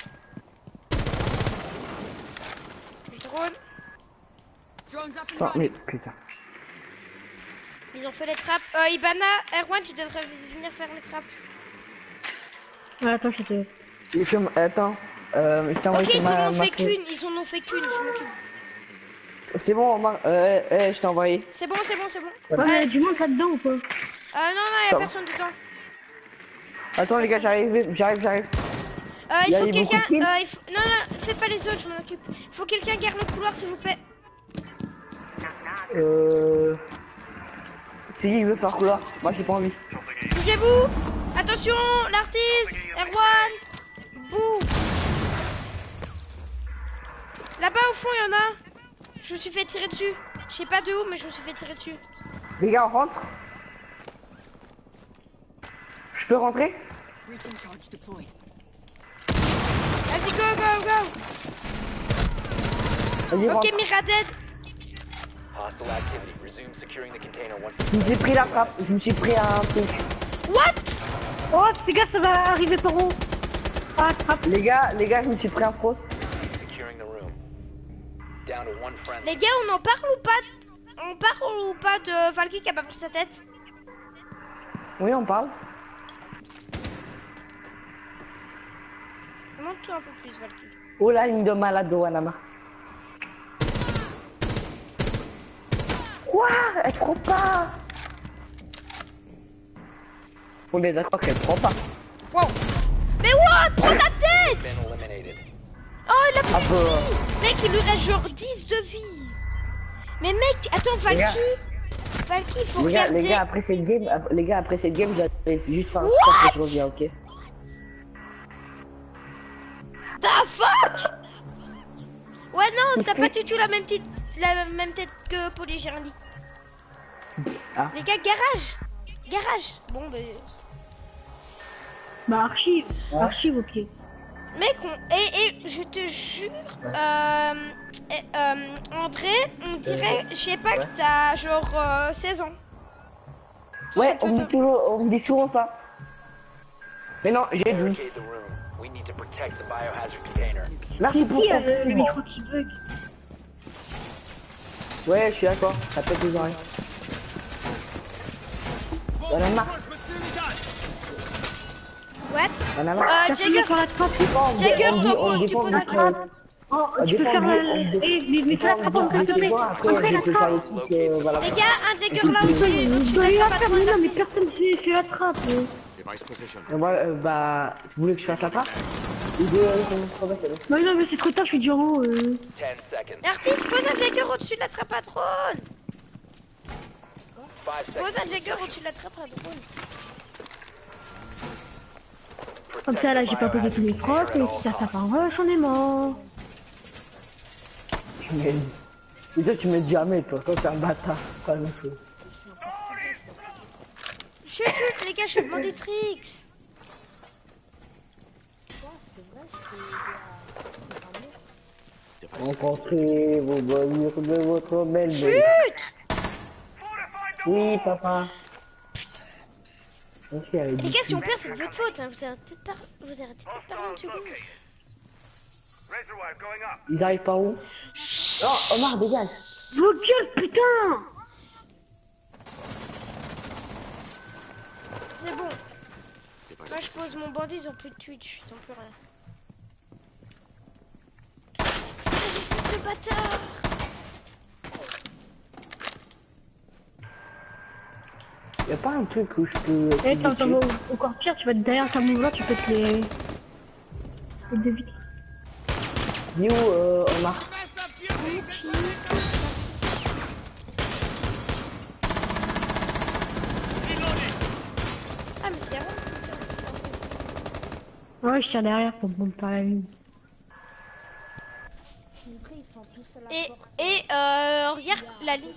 Drone. Attends, mais putain. Ils ont fait les trappes. Ibana, Erwan, tu devrais venir faire les trappes. Ouais, attends, je te... Il filme, attends, je t'ai envoyé Ok, ils en ont ma fait qu'une, ils en ont fait qu'une, je m'occupe. C'est bon, je t'ai envoyé. C'est bon, c'est bon, c'est bon. Ouais, mais du monde là-dedans ou quoi? Non, non, y'a Attends. personne dedans. Attends les gars, j'arrive. Il Il y a faut eu beaucoup de quelqu'un. kills Non, non, faites pas les autres, je m'en occupe. Il faut quelqu'un garde le couloir, s'il vous plaît. Si il veut faire couloir, moi j'ai pas envie. Bougez-vous. Attention, l'artiste, Erwan. Bouh. Là-bas au fond, il y en a. Je me suis fait tirer dessus. Je sais pas de où, mais je me suis fait tirer dessus. Les gars, on rentre. Je peux rentrer? Vas-y, go, go, go. Vas-y, rentre. Ok, Mira dead. Hostile activity. Resume securing the container once. Je me suis pris la trappe, je me suis pris un truc. What? Oh, fais gaffe, ça va arriver par haut. Ah, trappe. Les gars, je me suis pris un frost. Securing the room. Down to one friendly. Les gars, on en parle ou pas? On parle ou pas de Valky qui a pas pris sa tête? Oui, on parle. Monte-toi un peu plus, Valky. Oh la ligne de malade de Wanamart. Quoi? Elle prend pas. On est d'accord qu'elle prend pas. Wow. Mais what? Prends ta tête! Been eliminated. Oh, il a plus Ah de bah. vie! Mec, il lui reste genre 10 de vie. Mais mec, attends, Valky. Valky, il faut Les regarder. gars, après cette game, j'arrive juste faire un stop et je reviens, ok? The fuck? Ouais, non, t'as pas du tout la même tête que Polygirly. Ah. Les gars, garage. Garage. Bon, Bah archive au pied. Mec, et je te jure, André, on dirait, je sais pas, que t'as genre 16 ans. Ouais, on me dit souvent ça. Mais non, j'ai 12. Barricade the room. We need to protect the biohazard container. Merci pour Qui ton a le compliment. micro qui bug? Ouais, je suis d'accord, ça pète les oreilles. Voilà, marre. What? Voilà, marre. Personne Jagger, sur la trappe. Jagger, on tu dépend poses du la trappe. Oh, tu peux faire la... mais fais la trappe en s'il te plaît. Après la trappe. Voilà. Les gars, un Jagger là, au-dessus Je dois de la la faire, mais non, mais personne fait la trappe. Et moi, bah, tu voulais que je fasse la trappe? Ou Non, non, mais c'est trop tard, je suis déjà en haut. 10 seconds. Artiste, pose un Jagger au-dessus de la trappe à drone. 5 Pose seconds. un Jagger au-dessus de la trappe à drone. Comme ça, là, j'ai pas posé tous mes frappes, et si ça part en rush, on est mort. Et toi, tu m'aides jamais, toi. Toi, t'es un bâtard. Pas la même chose. Chut, les gars, je demande des tricks. Rencontrez vos bonheurs de votre belle belle. Chut. Oui, papa. Les gars, si on perd, c'est de votre faute. Hein. Vous arrêtez de parler une seconde. Ils arrivent par où? Non, Omar, dégage. Vos gueules, putain! C'est bon. Moi, je pose mon bandit, ils ont plus de Twitch, ils ont plus rien. Ce bâtard! Y'a pas un truc où je peux... Eh, attends, encore pire, tu vas être derrière ta move là, tu peux te les deux vitres. Dis où, Omar? Ah, mais c'est vrai. Ouais, je tire derrière pour me par la ligne. Et regarde la ligne.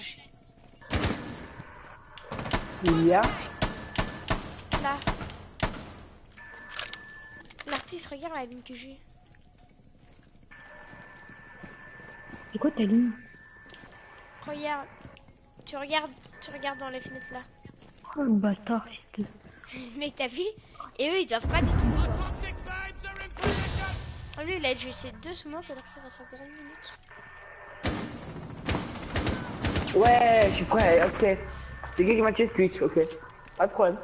Il y a... Là. L'artiste, regarde la ligne que j'ai. C'est quoi ta ligne? Regarde. Tu regardes dans les fenêtres là. Oh le bâtard, fils de... Mec, t'as vu? Et eux, ils doivent pas du tout le voir. Ah, lui, il a joué ses 2 smokes alors qu'il reste encore 1 minute. Ouais, je suis prêt, ok. C'est qui m'a tué ce Twitch, ok. Pas de problème.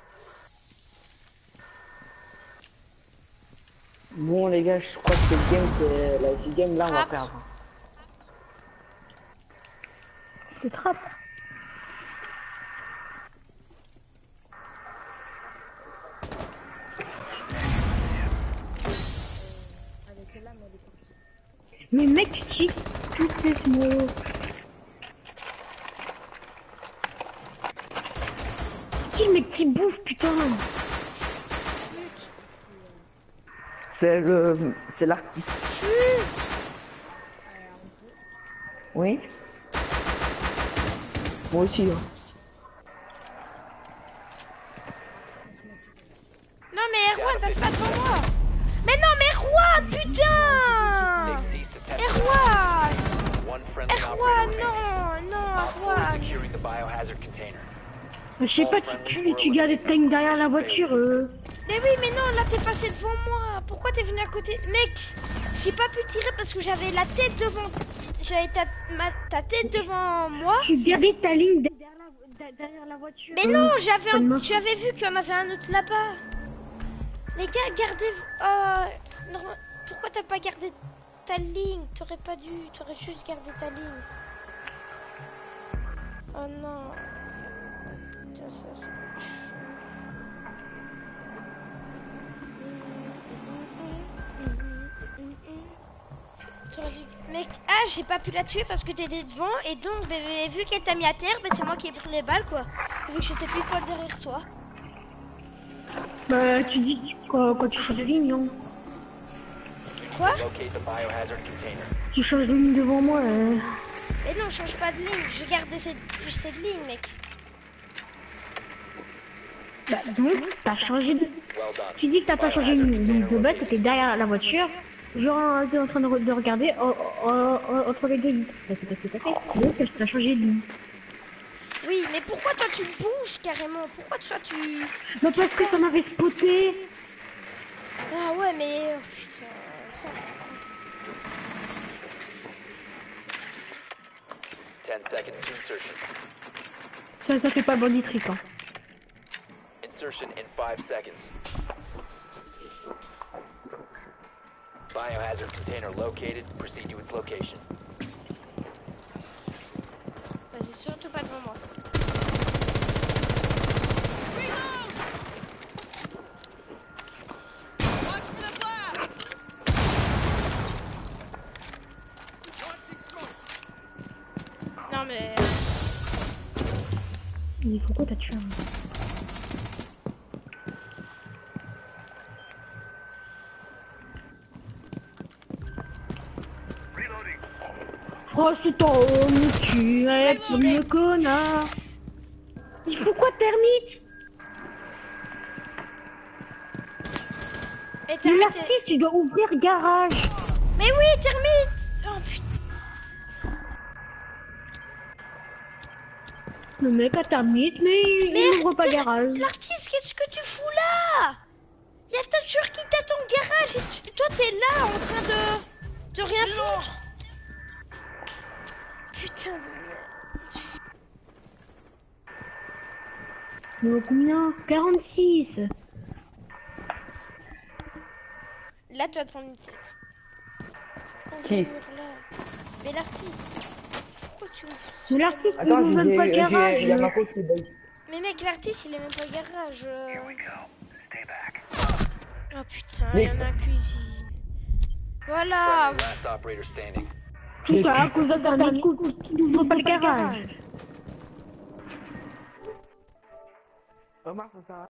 Bon les gars, je crois que cette game là on va perdre. C'est trappe. Mais mec, tu kiffes tous ces mots. Qui le mec qui bouffe, putain? C'est l'artiste. Oui. Moi aussi. Hein. Non mais Erwan, passe pas devant moi. Mais non mais Erwan, putain. Erwan. Erwan, non, Erwan. Securing the biohazard container. Je sais pas, tu gardes ta ligne derrière la voiture. Mais oui, mais non, là t'es passé devant moi. Pourquoi t'es venu à côté? Mec, j'ai pas pu tirer parce que j'avais la tête devant. J'avais ta tête devant moi. Tu gardais ta ligne derrière la voiture. Mais non, j'avais vu qu'il y en avait un autre là-bas. Les gars, gardez... non, pourquoi t'as pas gardé ta ligne? T'aurais pas dû, t'aurais juste gardé ta ligne. Oh non. Putain, ça, mec, j'ai pas pu la tuer parce que t'étais devant et donc vu qu'elle t'a mis à terre, c'est moi qui ai pris les balles quoi. Vu que j'étais plus poil derrière toi. Bah tu dis quand tu changes de ligne, non? Quoi? Locate the biohazard container. Tu changes de ligne devant moi. Mais non, je change pas de ligne, j'ai gardé cette ligne mec. Bah donc t'as changé de... Well done. Tu dis que t'as pas changé de ligne de base, t'étais derrière la voiture. Genre t'es en train de regarder entre les deux litres. Bah, c'est pas ce que t'as fait. Donc t'as changé de ligne. Oui, mais pourquoi toi tu bouges carrément? Pourquoi toi tu... Non parce que ça m'avait spoté. Ah ouais mais... Oh, putain... 10 seconds to insertion. Ça fait pas bandit trick hein. Insertion in 5 seconds. Biohazard container located. Proceed to its location. Vas-y, surtout pas devant moi. Non mais... Mais pourquoi t'as tué un... Oh c'est ton tu es le connard. Il faut quoi termite? Et Mais l'artiste tu dois ouvrir garage. Mais oui, termite. Oh putain. Le mec a termite mais il ouvre pas garage. L'artiste, qu'est-ce que tu fous là? Y'a ta voiture qui t'attend au garage et toi t'es là en train de rien foutre. Putain de merde. Mais combien? 46. Là tu vas te prendre une tête. Qui? Mais l'artiste. Pourquoi tu me fous? Mais l'artiste il Attends, ouvre même pas le il y a garage. ma côte qui bug. Mais mec, l'artiste il est même pas au garage. Oh putain, Mais- il y en a en cuisine. Voilà. Friendly last operator standing. Tout ça à cause d'un coup qui n'ouvre pas le garage. Omar, ça sert à...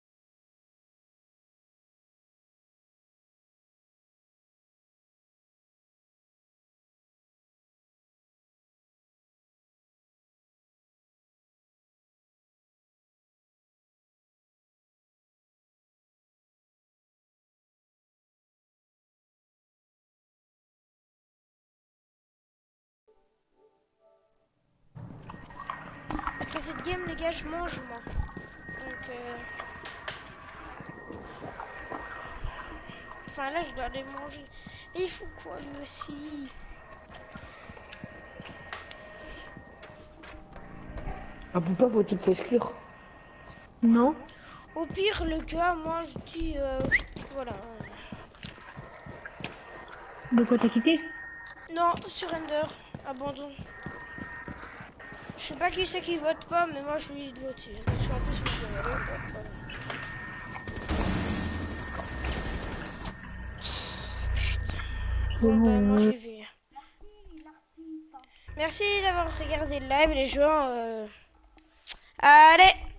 Après cette game, les gars, je mange moi. Donc enfin là, je dois aller manger. Mais il faut quoi lui aussi? Ah, pourquoi faut-il s'exclure? Non. Au pire, le gars, moi je dis voilà. De quoi t'as quitté? Non, surrender, abandon. Je sais pas qui c'est qui vote pas, mais moi je lui ai voté. Parce qu'en plus, je me dis, voilà. Bon, ben, moi j'y vais. Merci d'avoir regardé le live, les gens. Allez!